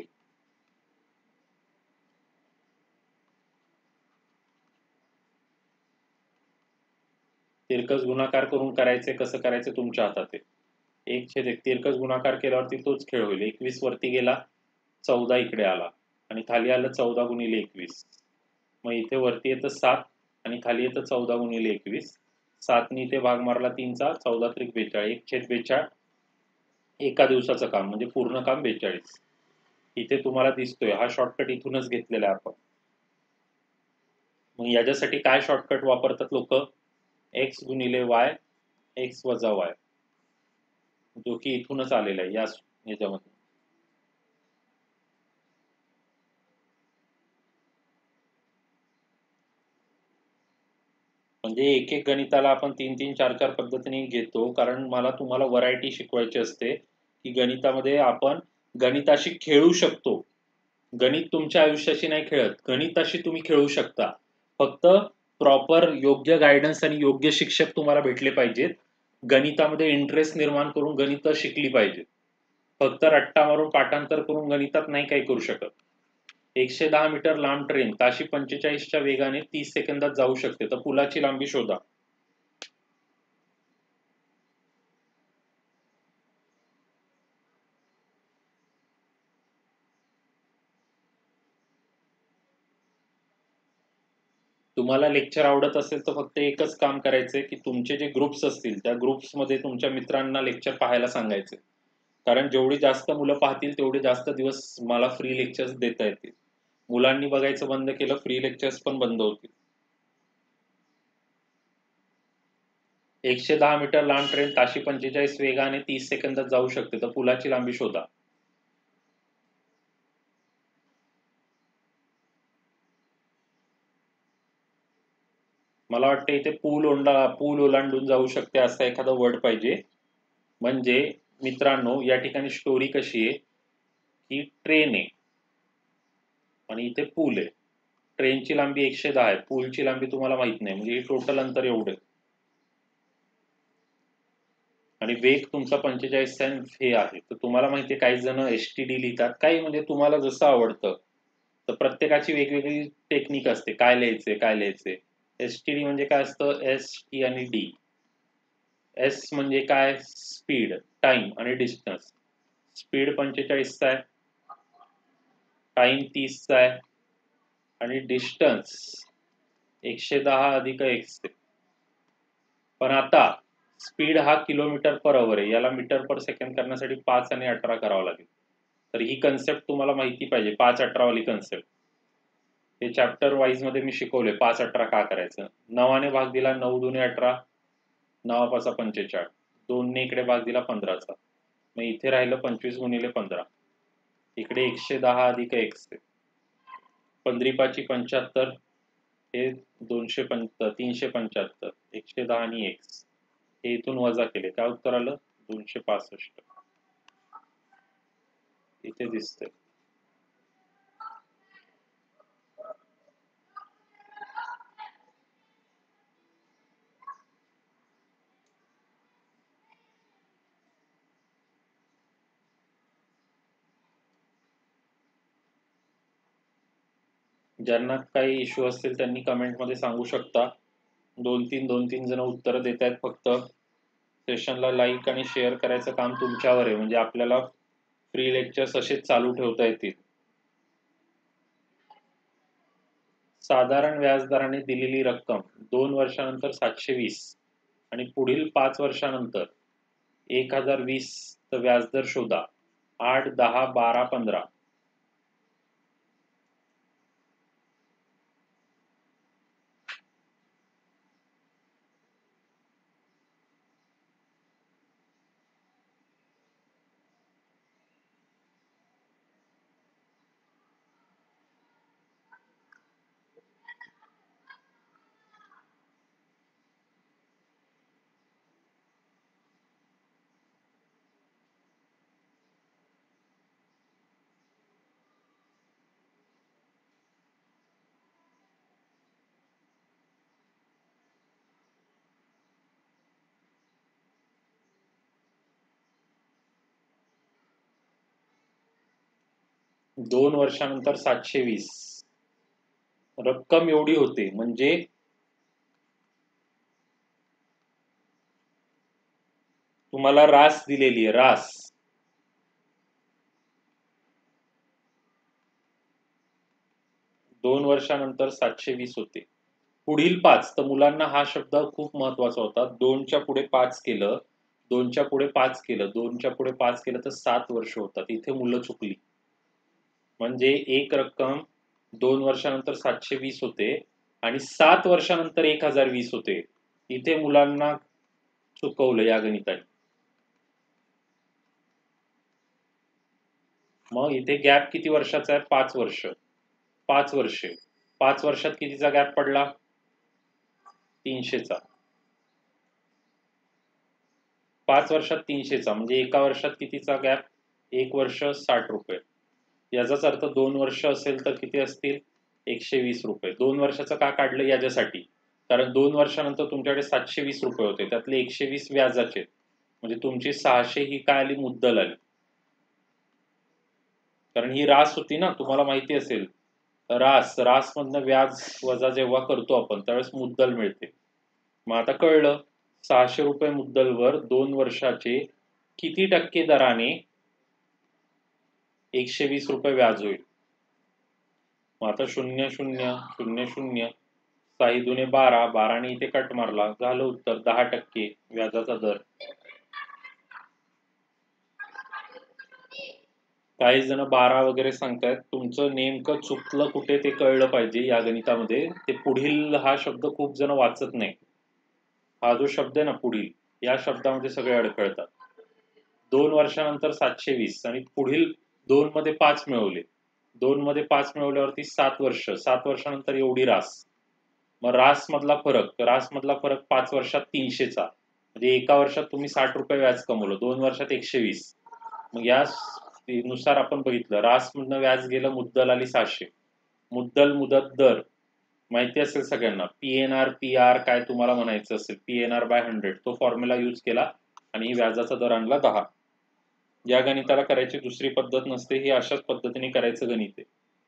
तिरकस गुणाकार करून करायचे कसं करायचं तुमच्या हातात आहे. एक छेद एक तिरकस गुणाकार केल्यावरती तोच खेळ होईल. एकवीस वरती गेला, चौदा इकडे आला आणि खाली आलं चौदा गुणिले एकवीस. मग इथे वरती येतं सात आणि खाली येतं चौदा गुणिले एकवीस. सातनी इथे भाग मारला तीनचा, चौदा त्रिक बेचाळीस. एक छेद बेचाळीस. एका दिवसाचं काम म्हणजे पूर्ण काम बेचाळीस. इथे तुम्हाला दिसतोय हा शॉर्टकट इथूनच घेतलेला आहे आपण. मग याच्यासाठी काय शॉर्टकट वापरतात लोक? एक्स गुणिले वाय, एक्स वजा वाय, जो की इथूनच आलेला आहे या याच्यामध्ये. म्हणजे एक एक गणिताला आपण तीन तीन चार चार पद्धतीने घेतो कारण मला तुम्हाला व्हरायटी शिकवायची असते की गणितामध्ये आपण गणिताशी खेळू शकतो. गणित तुमच्या आयुष्याशी नाही खेळत, गणिताशी तुम्ही खेळू शकता. फक्त प्रॉपर योग्य गायडन्स आणि योग्य शिक्षक तुम्हाला भेटले पाहिजेत. गणितामध्ये इंटरेस्ट निर्माण करून गणित शिकली पाहिजेत. फक्त रट्टा मारून पाठांतर करून गणितात नाही काही करू शकत. एकशे दहा मीटर लांब ट्रेन ताशी पंचेचाळीसच्या वेगाने तीस सेकंदात जाऊ शकते. तर पुलाची लांबी शोधा. तुम्हाला लेक्चर आवडत असेल तर फक्त एकच काम करायचंय की तुमचे जे ग्रुप्स असतील त्या ग्रुप्समध्ये तुमच्या मित्रांना लेक्चर पाहायला सांगायचे. कारण जेवढी जास्त मुलं पाहतील तेवढे जास्त दिवस मला फ्री लेक्चर्स देता येतील. मुलांनी बघायचं बंद केलं फ्री लेक्चर्स पण बंद होतील. एकशे दहा मीटर लांब ट्रेन ताशी पंचेचाळीस वेगाने तीस सेकंदात जाऊ शकते. तर पुलाची लांबी शोधा. मला वाटतं इथे पूल ओंडा पूल ओलांडून जाऊ शकते असा एखादा वर्ड पाहिजे. म्हणजे मित्रांनो या ठिकाणी स्टोरी कशी आहे की ट्रेन आहे आणि इथे पूल आहे. ट्रेनची लांबी एकशे दहा आहे, पूलची लांबी तुम्हाला माहित नाही, म्हणजे टोटल अंतर एवढे आणि वेग तुमचा पंचेचाळीस हे आहे. तर तुम्हाला माहिती आहे काही जण एस टी डी लिहितात, काही म्हणजे तुम्हाला जसं आवडतं. तर प्रत्येकाची वेगवेगळी टेक्निक असते काय लिहायचे काय लिहायचे. एस टी डी म्हणजे काय असतं, एस टी आणि डी. एस म्हणजे काय, स्पीड, टाइम आणि डिस्टन्स. स्पीड पंचेचाळीसचा आहे, टाइम तीसचा आहे आणि डिस्टन्स एकशे दहा अधिक एकशे. पण आता स्पीड हा किलोमीटर पर आवर आहे, याला मीटर पर सेकंड करण्यासाठी पाच आणि अठरा करावं लागेल. तर ही कन्सेप्ट तुम्हाला माहिती पाहिजे, पाच अठरा वाली कन्सेप्ट. हे चॅप्टर वाईज मध्ये मी शिकवले पाच अठरा का करायचं. नवाने भाग दिला, नऊ दुने अठरा, नवा पाचा पंचेचाळीस, दोनने इकडे भाग दिला पंधराचा, मग इथे राहिलं पंचवीस गुणिले पंधरा, इकडे एकशे दहा अधिक एकशे, पंधरी पाची पंच्याहत्तर, हे दोनशे पंच तीनशे पंच्याहत्तर, एकशे दहा आणि एक हे इथून वजा केले, काय उत्तर आलं, दोनशे पासष्ट. इथे दिसतंय. ज्यांना काही इश्यू असतील त्यांनी कमेंटमध्ये सांगू शकता. दोन तीन दोन तीन जण उत्तर देत आहेत. फक्त सेशनला लाईक आणि शेअर करायचं काम तुमच्यावर आहे, म्हणजे आपल्याला फ्री लेक्चर्स असेच चालू ठेवता येतील. साधारण व्याजदराने दिलेली रक्कम दोन वर्षानंतर सातशे वीस आणि पुढील पाच वर्षानंतर एक हजार वीस तर व्याजदर शोधा. आठ दहा बारा पंधरा. दोन वर्षानंतर सातशे वीस रक्कम एवढी होते, म्हणजे तुम्हाला रास दिलेली आहे, रास. दोन वर्षानंतर सातशे वीस होते. पुढील पाच, तर मुलांना हा शब्द खूप महत्वाचा होता. दोनच्या पुढे पाच केलं, दोनच्या पुढे पाच केलं, दोनच्या पुढे पाच केलं तर सात वर्ष होतात. इथे मुलं चुकली. म्हणजे एक रक्कम दोन वर्षानंतर सातशे वीस होते आणि सात वर्षानंतर एक हजार वीस होते. इथे मुलांना चुकवलं या गणिताने. मग इथे गॅप किती वर्षाचा आहे, पाच वर्ष. पाच वर्षे, पाच वर्षात कितीचा गॅप पडला, तीनशेचा. पाच वर्षात तीनशेचा म्हणजे एका वर्षात कितीचा गॅप, एक वर्ष साठ रुपये. याचाच अर्थ दोन वर्ष असेल तर किती असतील, एकशे वीस रुपये. दोन वर्षाचं का काढलं याच्यासाठी, कारण दोन वर्षानंतर तुमच्याकडे सातशे वीस रुपये होते, त्यातले एकशे वीस व्याजाचे, म्हणजे तुमची सहाशे ही काय आली, मुद्दल आली. कारण ही रास होती ना, तुम्हाला माहिती असेल रास, रास मधनं व्याज वजा जेव्हा करतो आपण त्यावेळेस मुद्दल मिळते. मग आता कळलं सहाशे रुपये मुद्दलवर दोन वर्षाचे किती टक्के दराने एकशे वीस रुपये व्याज होईल. मग आता शून्य शून्य शून्य शून्य, साई दुने बारा, बाराने इथे कट मारला, झालं उत्तर दहा टक्के व्याजाचा दर. काही जण बारा वगैरे सांगतायत, तुमचं नेमकं चुकलं कुठे ते कळलं पाहिजे या गणितामध्ये. ते पुढील हा शब्द खूप जण वाचत नाही. हा जो शब्द आहे ना पुढील, या शब्दामध्ये सगळे अडखळतात. दोन वर्षानंतर सातशे वीस आणि पुढील दोन मध्ये पाच मिळवले, दोन मध्ये पाच मिळवल्यावरती सात वर्ष, सात वर्षानंतर एवढी रास. मग रास मधला फरक, रास मधला फरक पाच वर्षात तीनशेचा, म्हणजे एका वर्षात तुम्ही साठ रुपये व्याज कमवलं, दोन वर्षात एकशे वीस. मग या नुसार आपण बघितलं, रास मधनं व्याज गेलं, मुद्दल आली सहाशे. मुद्दल मुदत दर माहिती असेल सगळ्यांना, P N R P R काय तुम्हाला म्हणायचं असेल, P N R by hundred, तो फॉर्म्युला यूज केला आणि व्याजाचा दर आणला दहा. या गणिताला करायची दुसरी पद्धत नसते, ही अशाच पद्धतीने करायचं गणित आहे.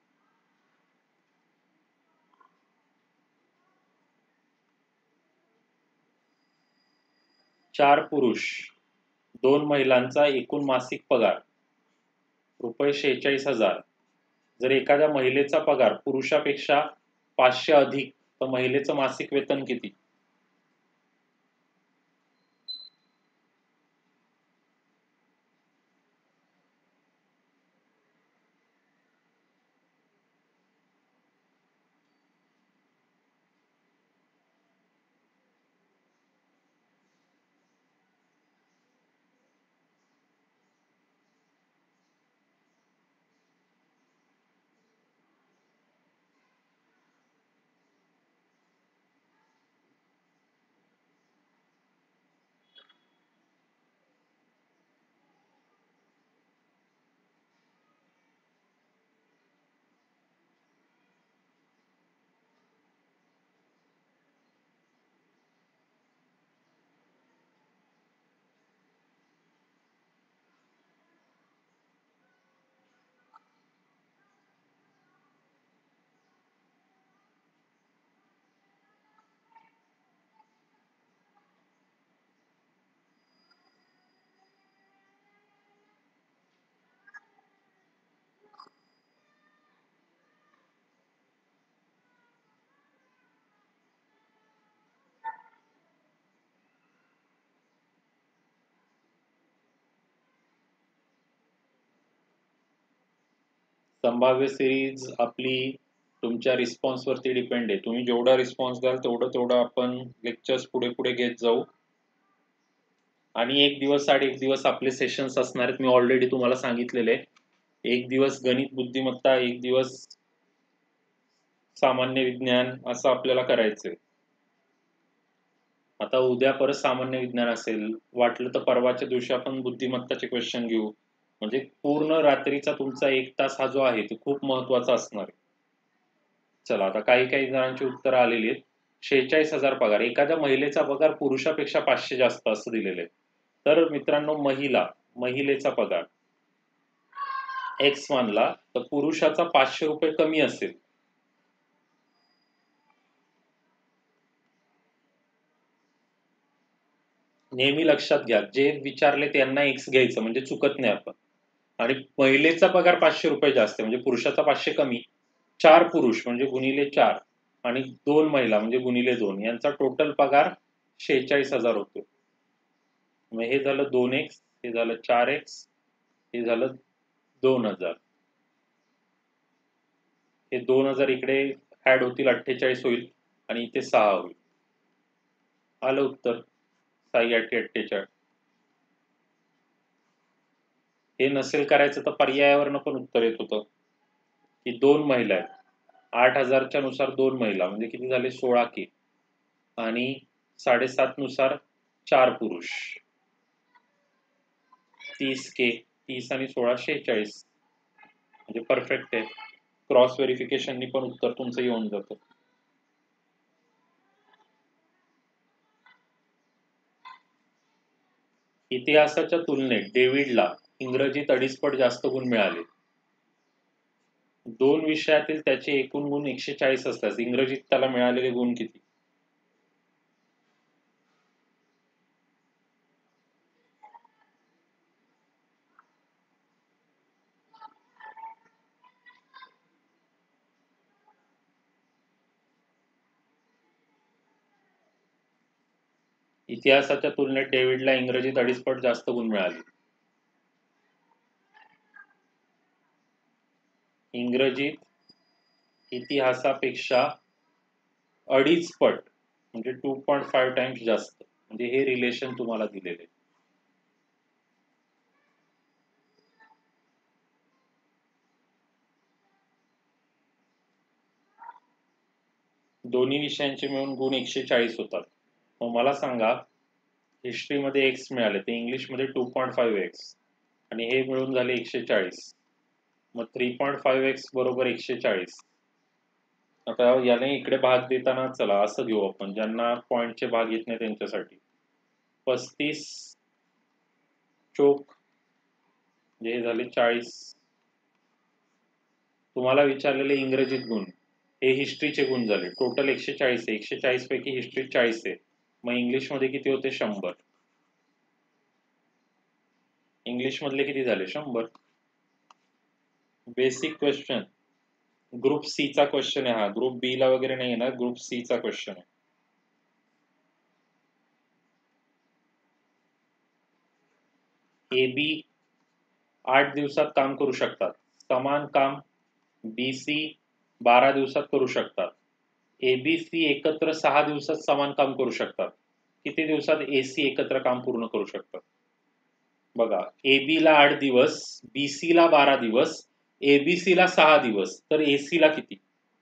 चार पुरुष दोन महिलांचा एकूण मासिक पगार रुपये शेहेचाळीस हजार. जर एखाद्या महिलेचा पगार पुरुषापेक्षा पाचशे अधिक, तर महिलेचं मासिक वेतन किती? संभाव्य सिरीज आपली तुमच्या रिस्पॉन्स वरती डिपेंड आहे. तुम्ही जेवढा रिस्पॉन्स द्याल तेवढं तेवढं आपण लेक्चर्स पुढे पुढे घेत जाऊ. आणि एक दिवस आड एक दिवस आपले सेशन्स असणार आहेत, मी ऑलरेडी तुम्हाला सांगितलेले. एक दिवस गणित बुद्धिमत्ता, एक दिवस सामान्य विज्ञान, असं आपल्याला करायचंय. आता उद्या परत सामान्य विज्ञान असेल, वाटलं तर परवाच्या दिवशी आपण बुद्धिमत्ताचे क्वेश्चन घेऊ. म्हणजे पूर्ण रात्रीचा तुमचा एक तास हा जो आहे तो खूप महत्वाचा असणार आहे. चला, आता काही काही जणांची उत्तर आलेली आहेत. शेहेचाळीस हजार पगार, एखाद्या महिलेचा पगार पुरुषापेक्षा पाचशे जास्त असं दिलेलं आहे. तर मित्रांनो, महिला महिलेचा पगार एक्स मानला तर पुरुषाचा पाचशे रुपये कमी असेल. नेहमी लक्षात घ्या, जे विचारले त्यांना एक्स घ्यायचं म्हणजे चुकत नाही आपण. आणि महिलेचा पगार पाचशे रुपये जास्त आहे म्हणजे पुरुषाचा पाचशे कमी. चार पुरुष म्हणजे गुणिले चार आणि दोन महिला म्हणजे गुणिले दोन, यांचा टोटल पगार शेहेचाळीस हजार होतो. मग हे झालं दोन एक्स, हे झालं चार एक्स, हे झालं दोन हजार. हे दोन हजार इकडे ऍड होतील, अठ्ठेचाळीस होईल आणि इथे सहा होईल. आलं उत्तर, साई आठशे अठ्ठेचाळीस. हे नसेल करायचं तर पर्यायावरनं पण उत्तर येत होतं की दोन महिला आहेत, आठ हजारच्या नुसार दोन महिला म्हणजे किती झाले, सोळा के, आणि साडेसात नुसार चार पुरुष, तीस के. तीस आणि सोळा शेहेचाळीस, म्हणजे परफेक्ट आहे. क्रॉस व्हेरिफिकेशननी पण उत्तर तुमचं येऊन जातं. इतिहासाच्या तुलनेत डेव्हिडला इंग्रजीत अडीच पट जास्त गुण मिळाले. दोन विषयातील त्याचे एकूण गुण एकशे चाळीस असतात, इंग्रजीत त्याला मिळालेले गुण किती? इतिहासाच्या तुलनेत डेव्हिडला इंग्रजीत अडीच पट जास्त गुण मिळाले. इंग्रजीत इतिहासापेक्षा अडीच पट म्हणजे टू पॉईंट फाईव्ह टाइम्स जास्त, म्हणजे हे रिलेशन तुम्हाला दिलेले. दोन्ही विषयांचे मिळून गुण एकशे चाळीस होतात. मग मला सांगा, हिस्ट्रीमध्ये एक्स मिळाले ते इंग्लिशमध्ये टू पॉईंट फाईव्ह एक्स आणि हे मिळून झाले एकशे चाळीस. मग थ्री पॉईंट फाईव्ह एक्स बरोबर एकशे चाळीस. आता याने इकडे भाग देताना चला असं घेऊ आपण, ज्यांना पॉईंटचे भाग येत नाही त्यांच्यासाठी. पस्तीस चोक जे झाले चाळीस. तुम्हाला विचारलेले इंग्रजीत गुण हे हिस्ट्रीचे गुण झाले. टोटल एकशे चाळीस आहे. एकशे चाळीस पैकी हिस्ट्री चाळीस आहे. मग इंग्लिशमध्ये किती होते? शंभर. इंग्लिश मधले किती झाले? शंभर. बेसिक क्वेश्चन, ग्रुप सी चा क्वेश्चन आहे हा. ग्रुप बी ला वगैरे नाही ना, ग्रुप सी चा क्वेश्चन आहे. ए बी आठ दिवसात काम करू शकतात. समान काम बी सी बारा दिवसात करू शकतात. ए बी सी एकत्र सहा दिवसात समान काम करू शकतात. किती दिवसात ए सी एकत्र काम पूर्ण करू शकतात? बघा, ए बी ला आठ दिवस, बी सी ला बारा दिवस, ए बी सी ला सहा दिवस, तर ए सी ला किती?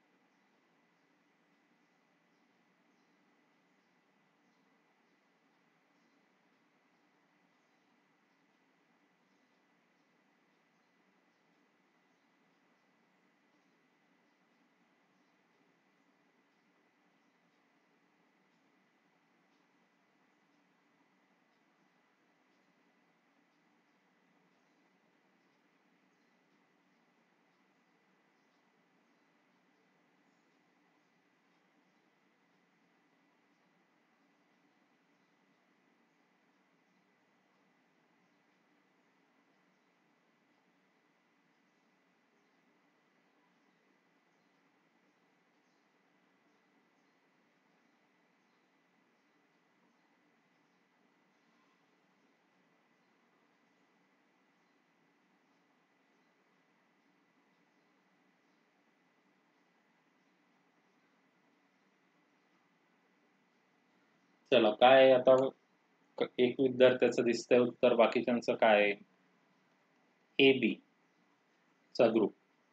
चला, काय आता एक विद्यार्थ्याचं दिसतंय उत्तर, बाकीच्यांचं काय आहे? ए बी चा ग्रुप,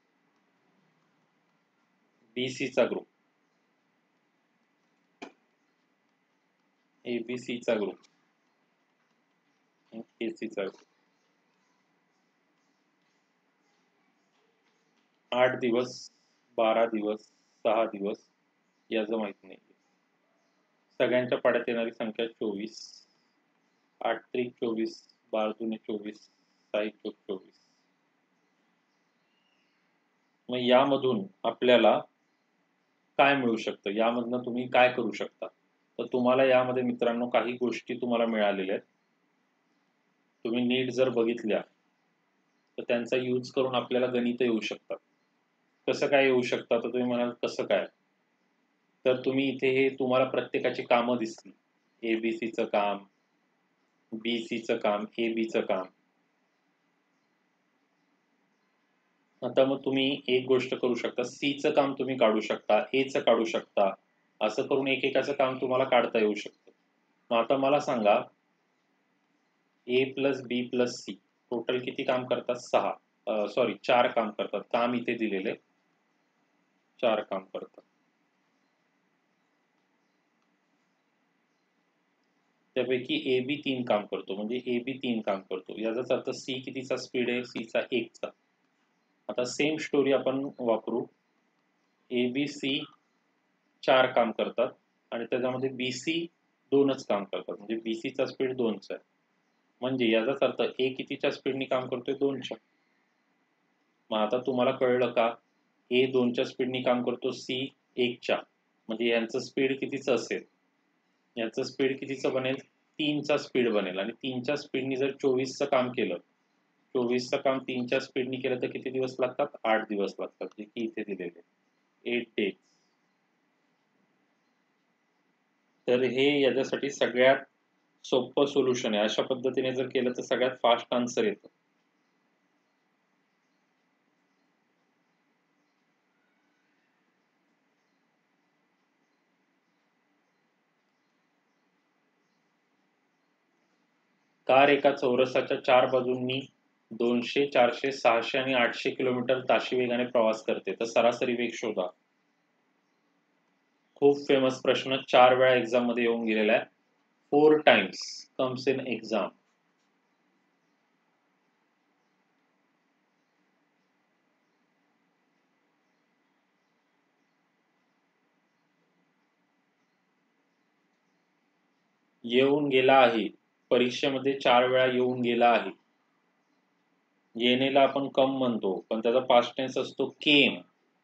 बी सी चा ग्रुप, ए बी सी चा ग्रुप, ए सी चा ग्रुप. आठ दिवस, बारा दिवस, सहा दिवस याचं माहित नाही. सगळ्यांच्या पाड्यात येणारी संख्या चोवीस. आठ त्रिक चोवीस, बारा दुने चोवीस, सहा चोक चोवीस. मग यामधून आपल्याला काय मिळू शकतं? यामधनं तुम्ही काय करू शकता? तर तुम्हाला यामध्ये मित्रांनो काही गोष्टी तुम्हाला मिळालेल्या आहेत. तुम्ही नीट जर बघितल्या तर त्यांचा यूज करून आपल्याला गणित येऊ शकतात. कसं काय येऊ शकतं? तर तुम्ही म्हणाल कसं काय? तर तुम्ही इथे हे तुम्हाला प्रत्येकाची कामं दिसली. ए बी सीचं काम, बी सीचं काम, ए बीचं काम. आता मग तुम्ही एक गोष्ट करू शकता, सीचं काम तुम्ही काढू शकता, एचं काढू शकता. असं करून एकेकाचं काम तुम्हाला काढता येऊ शकतं. मग आता मला सांगा, A plus B plus C total किती काम करतात? सहा. सॉरी, चार काम करतात. काम इथे दिलेले चार काम करतात. त्यापैकी ए बी तीन काम करतो, म्हणजे ए बी तीन काम करतो. याचाच अर्थ सी कितीचा स्पीड आहे? सीचा एकचा. आता सेम स्टोरी आपण वापरू. ए बी सी चार काम करतात आणि त्याच्यामध्ये बी सी दोनच काम करतात, म्हणजे बी सीचा स्पीड दोनचा आहे. म्हणजे याचाच अर्थ ए कितीच्या स्पीडने काम करतोय? दोनच्या. मग आता तुम्हाला कळलं का? ए दोनच्या स्पीडने काम करतो, सी एकच्या. म्हणजे यांचं स्पीड कितीचं असेल? याचं स्पीड कितीचं बनेल? तीनचा स्पीड बनेल. आणि तीनच्या स्पीडनी जर चोवीसचं काम केलं, चोवीसचं काम तीनच्या स्पीडनी केलं तर किती दिवस लागतात? आठ दिवस लागतात, जे की इथे दिलेले एट डेज. तर हे याच्यासाठी सगळ्यात सोपं सोल्युशन आहे. अशा पद्धतीने जर केलं तर सगळ्यात फास्ट आन्सर येतं. कार एका चौरसाच्या चार बाजूंनी दोनशे, चारशे, सहाशे आणि आठशे किलोमीटर ताशी वेगाने प्रवास करते, तर सरासरी वेग शोधा. खूप फेमस प्रश्न, चार वेळा एक्झाम मध्ये येऊन गेलेला आहे. Four times comes in exam. येऊन गेला आहे. परीक्षेमध्ये चार वेळा येऊन गेला आहे. येणेला आपण कम म्हणतो, पण त्याचा पास्ट टेन्स असतो came.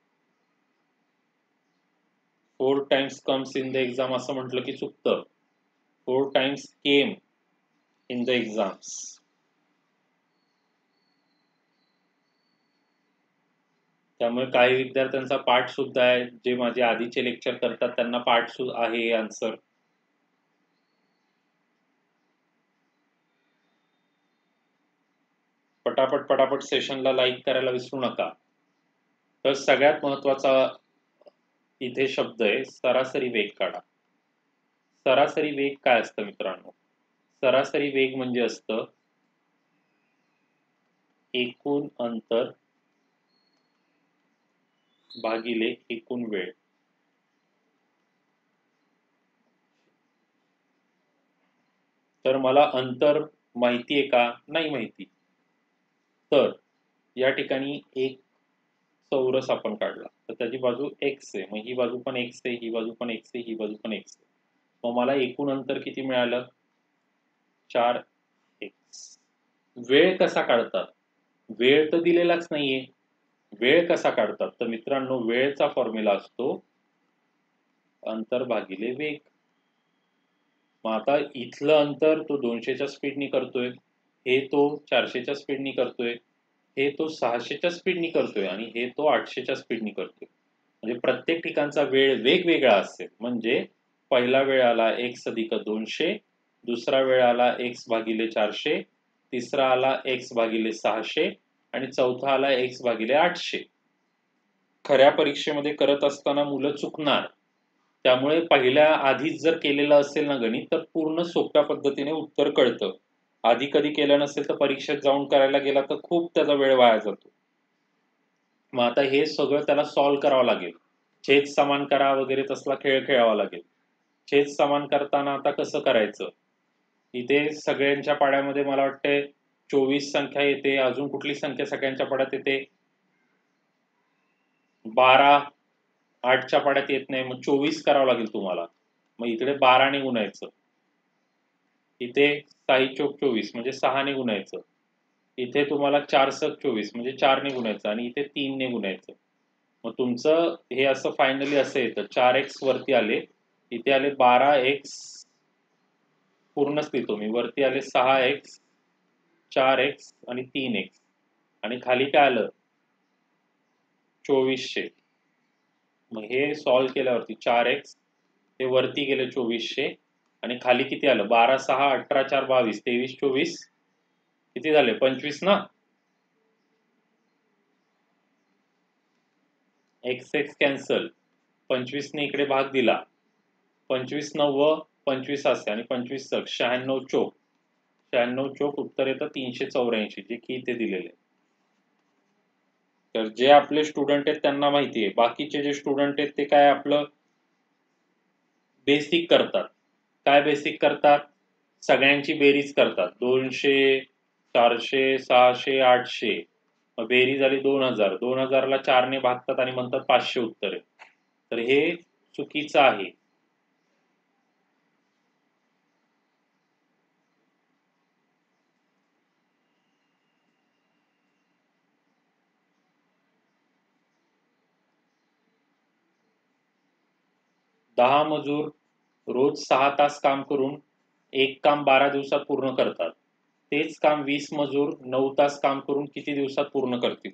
Four times comes in the exam असं म्हटलं की चुकतं. Four times came in the exams. त्यामुळे काही विद्यार्थ्यांचा पाठ सुद्धा आहे, जे माझे आधीचे लेक्चर करतात त्यांना पाठ सुद्धा आहे आन्सर. पटापट पटापट सेशनला लाईक करायला विसरू नका. तर सगळ्यात महत्वाचा इथे शब्द आहे सरासरी वेग काढा. सरासरी वेग काय असतं मित्रांनो? सरासरी वेग म्हणजे असतं एकूण अंतर भागिले एकूण वेळ. तर मला अंतर माहिती आहे का? नाही माहिती. तर या ठिकाणी एक चौरस आपण काढला तर त्याची बाजू एक्स आहे, मग ही बाजू पण एक्स आहे, ही बाजू पण एक्स आहे, ही बाजू पण एक्स आहे. मग मला एकूण अंतर किती मिळालं? चार एक्स. वेळ कसा काढतात? वेळ तर दिलेलाच नाहीये. वेळ कसा काढतात? तर मित्रांनो वेळचा फॉर्म्युला असतो अंतर भागिले वेग. मग आता इथलं अंतर तो दोनशेच्या स्पीडनी करतोय, हे तो चारशेच्या स्पीडनी करतोय, हे तो सहाशेच्या स्पीडनी करतोय आणि हे तो आठशेच्या स्पीडनी करतोय. म्हणजे प्रत्येक ठिकाणचा वेळ वेगवेगळा असेल. म्हणजे पहिला वेळ आला एक्स अधिक दोनशे, दुसरा वेळ आला एक्स भागिले चारशे, तिसरा आला एक्स भागिले सहाशे आणि चौथा आला एक्स भागिले आठशे. खऱ्या परीक्षेमध्ये करत असताना मुलं चुकणार. त्यामुळे पहिल्या आधीच जर केलेलं असेल ना गणित तर पूर्ण सोप्या पद्धतीने उत्तर कळतं. आधी कधी केलं नसेल तर परीक्षेत जाऊन करायला गेला तर खूप त्याचा वेळ वाया जातो. मग आता हे सगळं त्याला सॉल्व्ह करावं लागेल. छेद समान करा वगैरे तसला खेळ खेळावा लागेल. छेद समान करताना आता कसं करायचं? इथे सगळ्यांच्या पाड्यामध्ये मला वाटते चोवीस संख्या येते. अजून कुठली संख्या सगळ्यांच्या पाड्यात येते? बारा. आठच्या पाड्यात येत नाही, मग चोवीस करावं लागेल तुम्हाला. मग इकडे बाराने गुणायचं, इथे साई चोक चोवीस म्हणजे सहाने गुणायचं, इथे तुम्हाला चार सक चोवीस म्हणजे चारने गुणायचं आणि इथे तीनने गुणायचं. मग तुमचं हे असं फायनली असं येतं चार एक्स वरती आले, इथे आले बारा एक्स पूर्णच लिहितो मी, वरती आले सहा एक्स, चार एक्स आणि तीन एक्स आणि खाली काय आलं चोवीसशे. मग हे सॉल्व्ह केल्यावरती चार एक्स हे वरती गेले चोवीसशे आणि खाली किती आलं? बारा सहा अठरा चार बावीस तेवीस चोवीस किती झाले? पंचवीस ना. एक्स एक्स कॅन्सल, पंचवीस ने इकडे भाग दिला, पंचवीस नव्व पंचवीस असते आणि पंचवीस सक शहाण्णव चोक, शहाण्णव चोक उत्तर येतं तीनशे चौऱ्याऐंशी, जे की इथे दिलेले. तर जे आपले स्टुडंट आहेत त्यांना माहिती आहे. बाकीचे जे स्टुडंट आहेत ते काय आपलं बेसिक करतात. काय बेसिक करतात? सगळ्यांची बेरीज करतात. दोनशे, चारशे, सहाशे, आठशे, बेरीज झाली दोन हजार. दोन हजारला चारने भागतात आणि म्हणतात पाचशे उत्तर आहे. तर हे चुकीचं आहे. दहा मजूर रोज सहा तास काम करून एक काम बारा दिवसात पूर्ण करतात. तेच काम वीस मजूर नऊ तास काम करून किती दिवसात पूर्ण करतील?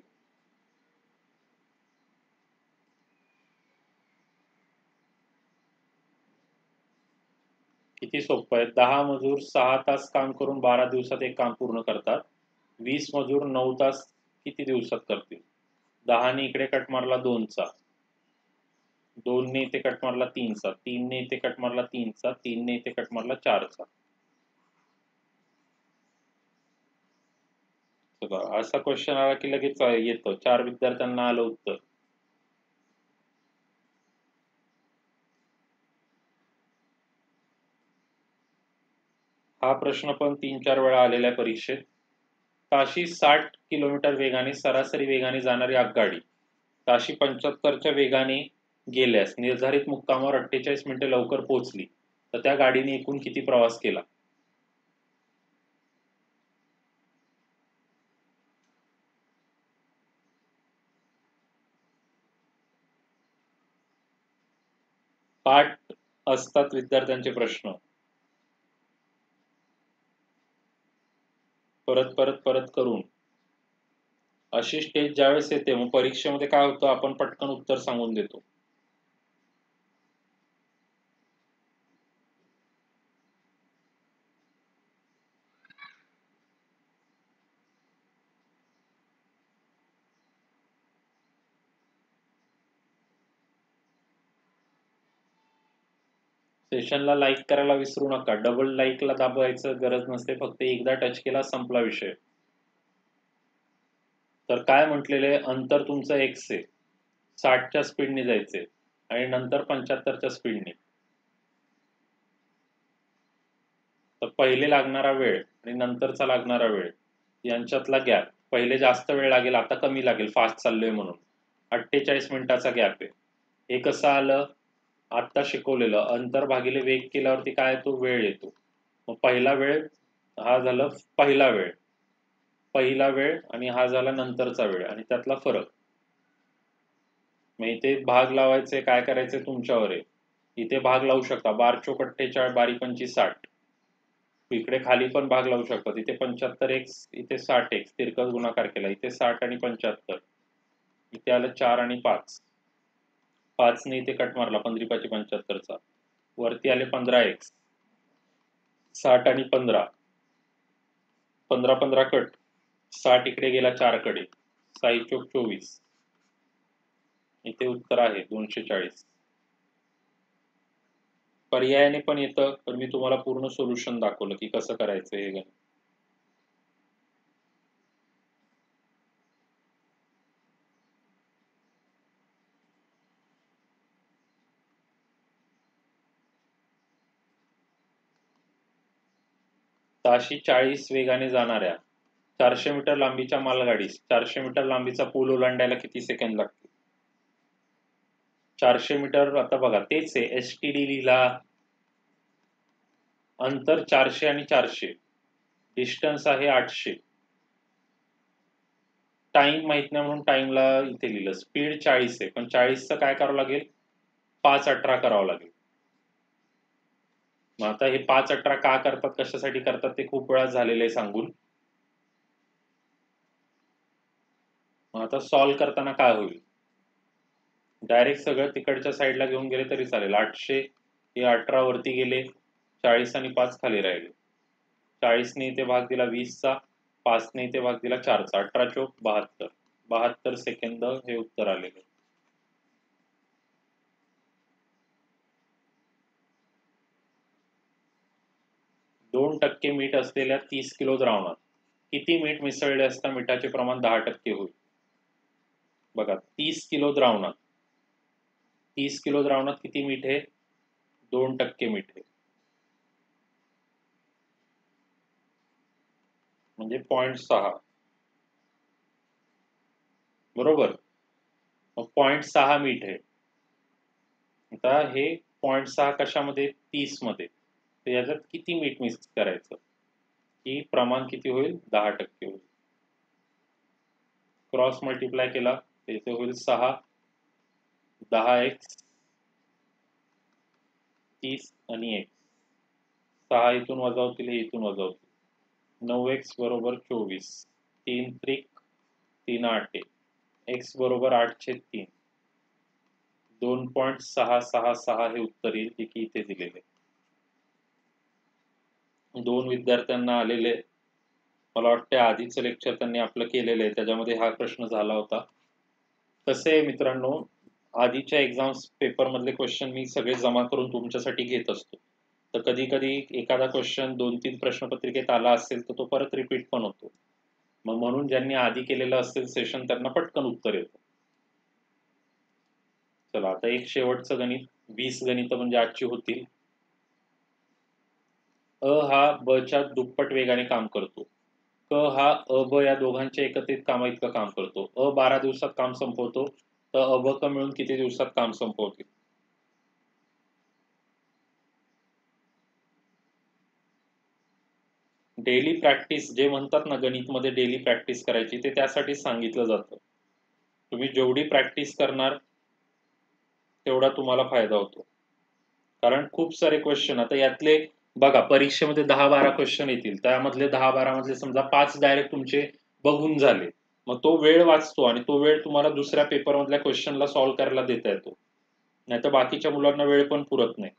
किती सोपं आहे. दहा मजूर सहा तास काम करून बारा दिवसात एक काम पूर्ण करतात. वीस मजूर नऊ तास किती दिवसात करतील? दहाने इकडे कट मारला दोनचा, दोनने इथे कट मारला तीनचा, तीनने इथे कट मारला तीनचा, तीनने इथे कट मारला चारचा. असा क्वेश्चन आला की लगेच येतो. चार विद्यार्थ्यांना आलं उत्तर. हा प्रश्न पण तीन चार वेळा आलेला आहे परीक्षेत. ताशी साठ किलोमीटर वेगाने सरासरी वेगाने जाणारी आगगाडी ताशी पंच्याहत्तरच्या वेगाने गेल्यास निर्धारित मुक्कामावर अठ्ठेचाळीस मिनिटे लवकर पोहोचली तर त्या गाडीने एकूण किती प्रवास केला? पाठ असतात विद्यार्थ्यांचे प्रश्न, परत परत परत करून. अशी स्टेज ज्यावेळेस येते मग परीक्षेमध्ये काय होतं, आपण पटकन उत्तर सांगून देतो. सेशनला लाईक करायला विसरू नका. डबल लाईकला दाबायचं गरज नसते, फक्त एकदा टच केला संपला विषय. तर काय म्हटलेले, अंतर तुमचं एक्स आहे, साठच्या स्पीडने जायचे आणि नंतर पंच्याहत्तरच्या स्पीडने. तर पहिले लागणारा वेळ आणि नंतरचा लागणारा वेळ यांच्यातला गॅप, पहिले जास्त वेळ लागेल, आता कमी लागेल फास्ट चाललोय म्हणून. अठ्ठेचाळीस मिनिटाचा गॅप आहे. हे कसं आलं, आत्ता शिकवलेलं अंतर भागिले वेग केल्यावरती काय येतो, वेळ येतो. मग पहिला वेळ हा झाला पहिला वेळ पहिला वेळ आणि हा झाला नंतरचा वेळ आणि त्यातला फरक. मग इथे भाग लावायचे काय करायचे तुमच्यावर आहे. इथे भाग लावू शकता, बार चोक अठ्ठेचाळीस बारी पंची साठ. इकडे खाली पण भाग लावू शकतात. इथे पंच्याहत्तर एक्स, इथे साठ एक्स, तिरकस गुणाकार केला, इथे साठ आणि पंच्याहत्तर, इथे आलं चार आणि पाच, पाच ने इथे कट मारला पंधरी पाची पंच्याहत्तरचा, वरती आले पंधरा एक्स, साठ आणि पंधरा, पंधरा पंधरा कट, साठ इकडे गेला चार कडे, साई चोक चोवीस, इथे उत्तर आहे दोनशे चाळीस. पर्यायाने पण येतं, पण मी तुम्हाला पूर्ण सोल्युशन दाखवलं की कसं करायचं हे गणित. ताशी चाळीस वेगाने जाणाऱ्या चारशे मीटर लांबीच्या मालगाडीस चारशे मीटर लांबीचा पूल ओलांडायला किती सेकंद लागतील? चारशे मीटर, आता बघा तेच आहे, एस टी डी लिहिला, अंतर चारशे आणि चारशे, डिस्टन्स आहे आठशे, टाइम माहित नाही म्हणून टाइमला इथे लिहिलं, स्पीड चाळीस आहे पण चाळीसचं काय करावं लागेल, पाच अठरा करावं लागेल. मग आता हे पाच अठरा का करतात, कशासाठी करतात ते खूप वेळा झालेलं आहे सांगून. मग आता सॉल्व्ह करताना काय होईल, डायरेक्ट सगळं तिकडच्या साईडला घेऊन गेले तरी चालेल. आठशे हे अठरा वरती गेले, चाळीस आणि पाच खाली राहिले, चाळीसने इथे भाग दिला वीसचा, पाचने इथे भाग दिला चारचा, अठरा चोक बहात्तर, बहात्तर सेकंद हे उत्तर आलेले. दोन टक्के मीठ असलेल्या तीस किलो द्रावणात किती मीठ मिसळले असता मिठाचे प्रमाण दहा टक्के होईल? बघा तीस किलो द्रावणात तीस किलो द्रावणात किती मीठ आहे, दोन टक्के मीठ आहे, म्हणजे पॉईंट सहा, बरोबर. मग पॉईंट सहा मीठ आहे. आता हे पॉईंट सहा कशामध्ये, तीस मध्ये, तर याच्यात किती मीठ मिक्स करायचं, की प्रमाण किती होईल, दहा टक्के होईल. क्रॉस मल्टिप्लाय केला तर इथे होईल सहा, दहा एक्स, तीस आणि एक्स, सहा इथून वजा होतील, हे इथून वजा होतील, नऊ एक्स बरोबर चोवीस, तीन त्रिक तीन आठ, एक्स बरोबर आठशे तीन, दोन पॉईंट सहा सहा सहा हे उत्तर येईल, जे की इथे दिलेले. दोन विद्यार्थ्यांना आलेले, मला वाटतं आधीचं लेक्चर त्यांनी आपलं केलेलं आहे, त्याच्यामध्ये हा प्रश्न झाला होता. कसे आहे मित्रांनो, आधीच्या एक्झाम्स पेपर मधले क्वेश्चन मी सगळे जमा करून तुमच्यासाठी घेत असतो. तर कधी कधी एखादा क्वेश्चन दोन तीन प्रश्नपत्रिकेत आला असेल तर तो परत रिपीट पण होतो. मग म्हणून ज्यांनी आधी केलेलं असेल सेशन त्यांना पटकन उत्तर येतं. चला आता एक शेवटचं गणित, वीस गणित म्हणजे आजची होतील. अ हा ब च्या दुप्पट वेगाने काम करतो. क हा अ ब या दोघांच्या एकत्रित कामा इतकं काम करतो. अ बारा दिवसात काम संपवतो, तर अ ब क मिळून किती दिवसात काम संपवतील? डेली प्रॅक्टिस जे म्हणतात ना गणितमध्ये डेली प्रॅक्टिस करायची ते त्यासाठीच सांगितलं जातं. तुम्ही जेवढी प्रॅक्टिस करणार तेवढा तुम्हाला फायदा होतो. कारण खूप सारे क्वेश्चन आता यातले बघा परीक्षेमध्ये दहा बारा क्वेश्चन येतील. त्यामधले दहा बारा मधले समजा पाच डायरेक्ट तुमचे बघून झाले. मग तो वेळ वाचतो आणि तो वेळ तुम्हाला दुसऱ्या पेपरमधल्या क्वेश्चनला सॉल्व्ह करायला देता येतो. नाहीतर बाकीच्या मुलांना वेळ पण पुरत नाही.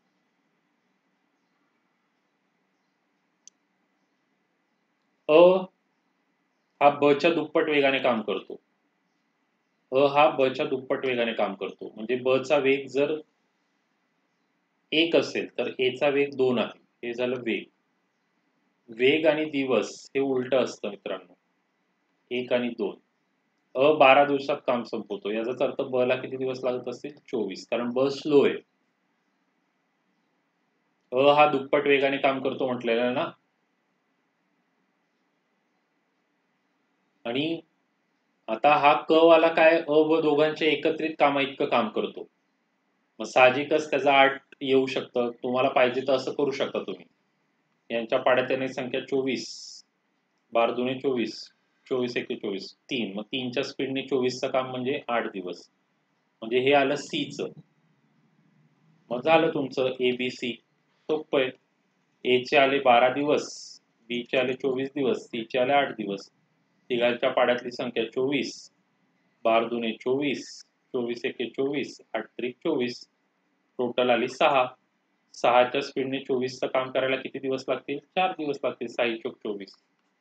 अ हा ब च्या दुप्पट वेगाने काम करतो. अ हा ब च्या दुप्पट वेगाने काम करतो. म्हणजे ब चा वेग जर एक असेल तर ए चा वेग दोन आहे. हे झालं वेग. वेग आणि दिवस हे उलट असतं मित्रांनो. एक आणि दोन. अ बारा दिवसात काम संपवतो. याचाच अर्थ ब ला किती दिवस लागत असतील? चोवीस. कारण ब स्लो आहे. अ हा दुप्पट वेगाने काम करतो म्हटलेला आहे ना. आणि आता हा क वाला काय अ व दोघांच्या एकत्रित कामा इतकं काम करतो. मग साहजिकच त्याचा आठ येऊ शकतं. तुम्हाला पाहिजे तर असं करू शकता तुम्ही. यांच्या पाड्यात येणारी संख्या चोवीस. बारा दुणे चोवीस. चोवीस एके चोवीस. तीन. मग तीनच्या स्पीडने चोवीसचं काम म्हणजे आठ दिवस. म्हणजे हे आलं सी चं. मग झालं तुमचं ए बी सी. सोपं आहे. ए चे आले बारा दिवस, बी चे आले चोवीस दिवस, सी चे आले आठ दिवस. तिघांच्या पाड्यातली संख्या चोवीस. बारा दुणे चोवीस. चोवीस एके चोवीस. आठ त्रिक चोवीस. टोटल आली सहा. सहाच्या स्पीडने चोवीसचं काम करायला किती दिवस लागतील? चार दिवस लागतील. सहा चोक चोवीस.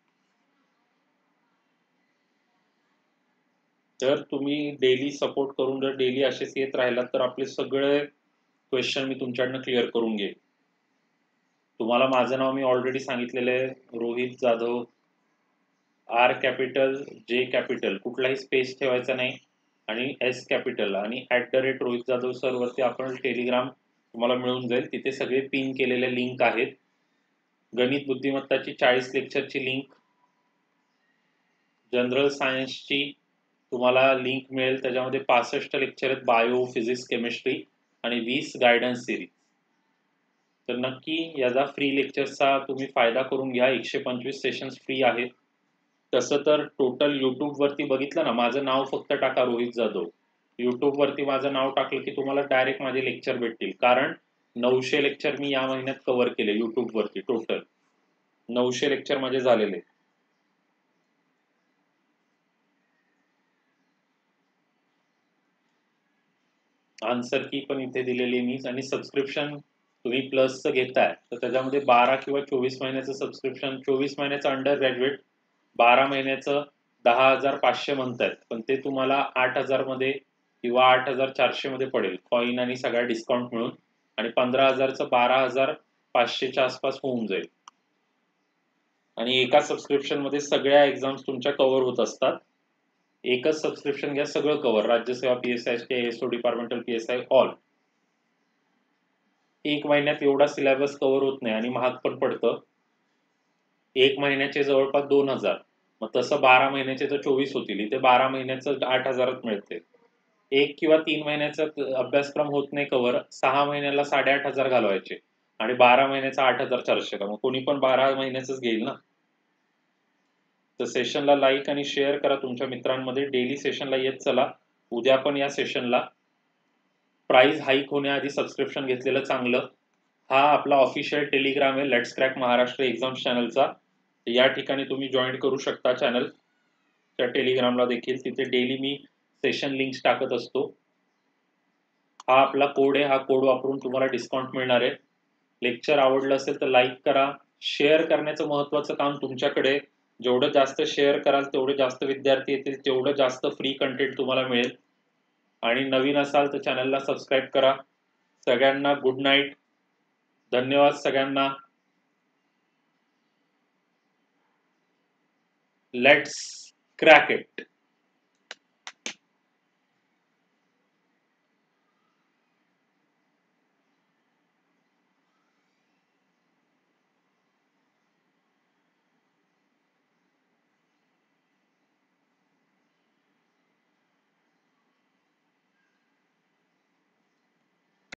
जर तुम्ही डेली सपोर्ट करून जर डेली असेच येत राहिलात तर आपले सगळे क्वेश्चन मी तुमच्याकडनं क्लिअर करून घेईन. तुम्हाला माझं नाव मी ऑलरेडी सांगितलेलं आहे. Rohit Jadhav. R capital, J capital कुठलाही स्पेस ठेवायचा नाही आणि एस कॅपिटल आणि at the rate Rohit Jadhav sir वरती आपण टेलिग्राम तुम्हाला मिळून जाईल. तिथे सगळे पिन केलेले लिंक आहेत. गणित बुद्धिमत्ताची चाळीस लेक्चरची लिंक, जनरल सायन्सची तुम्हाला लिंक मिळेल. त्याच्यामध्ये पासष्ट लेक्चर आहेत बायो, फिजिक्स, केमिस्ट्री आणि वीस गायडन्स सिरीज. तर नक्की याचा फ्री लेक्चर्सचा तुम्ही फायदा करून घ्या. एकशे पंचवीस सेशन्स फ्री आहेत. तसं तर टोटल YouTube वरती बघितलं ना माझं नाव फक्त टाका रोहित जाधव. YouTube वरती माझं नाव टाकलं की तुम्हाला डायरेक्ट माझे लेक्चर भेटतील. कारण नऊशे लेक्चर मी या महिन्यात कव्हर केले YouTube वरती टोटल. नऊशे लेक्चर माझे झालेले. आन्सर की पण इथे दिलेली मी आणि सबस्क्रिप्शन तुम्ही प्लसचं घेताय तर त्याच्यामध्ये बारा किंवा चोवीस महिन्याचं सबस्क्रिप्शन, चोवीस महिन्याचं अंडर ग्रॅज्युएट, बारा महिन्याचं दहा हजार पाचशे म्हणतायत. पण ते तुम्हाला आठ हजार मध्ये किंवा आठ हजार चारशे मध्ये पडेल. कॉइन आणि सगळ्या डिस्काउंट मिळून आणि पंधरा हजारचं बारा हजार पाचशेच्या आसपास होऊन जाईल. आणि एका सबस्क्रिप्शन मध्ये सगळ्या एक्झाम्स तुमच्या कव्हर होत असतात. एकच सबस्क्रिप्शन घ्या सगळं cover. Rajyaseva, PSI, SO departmental PSI all. एक महिन्यात एवढा सिलेबस कव्हर होत नाही आणि महाग पण पडतं. एक महिन्याचे जवळपास दोन हजार. मग तसं बारा महिन्याचे तर चोवीस होतील. इथे बारा महिन्याचं आठ हजारात मिळते. एक किंवा तीन महिन्याचा अभ्यासक्रम होत नाही कव्हर. सहा महिन्याला साडेआठ हजार घालवायचे आणि बारा महिन्याचा आठ हजार चारशे का. मग कोणी पण बारा महिन्याचंच घेईल ना. तर सेशनला लाईक आणि शेअर करा तुमच्या मित्रांमध्ये. डेली सेशनला येत चला. उद्या पण या सेशनला. प्राइस हाईक होण्याआधी सबस्क्रिप्शन घेतलेलं चांगलं. हा आपला ऑफिशियल टेलिग्राम आहे लेट्स क्रॅक महाराष्ट्र एक्झाम्स चॅनलचा. या ठिकाणी तुम्ही जॉईन करू शकता चॅनल. त्या टेलिग्रामला देखील तिथे डेली मी सेशन लिंक्स टाकत असतो. हा आपला कोड आहे. हा कोड वापरून तुम्हाला डिस्काउंट मिळणार आहे. लेक्चर आवडलं असेल तर लाईक करा. शेअर करण्याचं महत्त्वाचं काम तुमच्याकडे. जेवढं जास्त शेअर कराल तेवढे जास्त विद्यार्थी येतील, तेवढं जास्त फ्री कंटेंट तुम्हाला मिळेल. आणि नवीन असाल तर चॅनलला सबस्क्राईब करा. सगळ्यांना गुड नाईट. धन्यवाद सगळ्यांना. Let's crack it.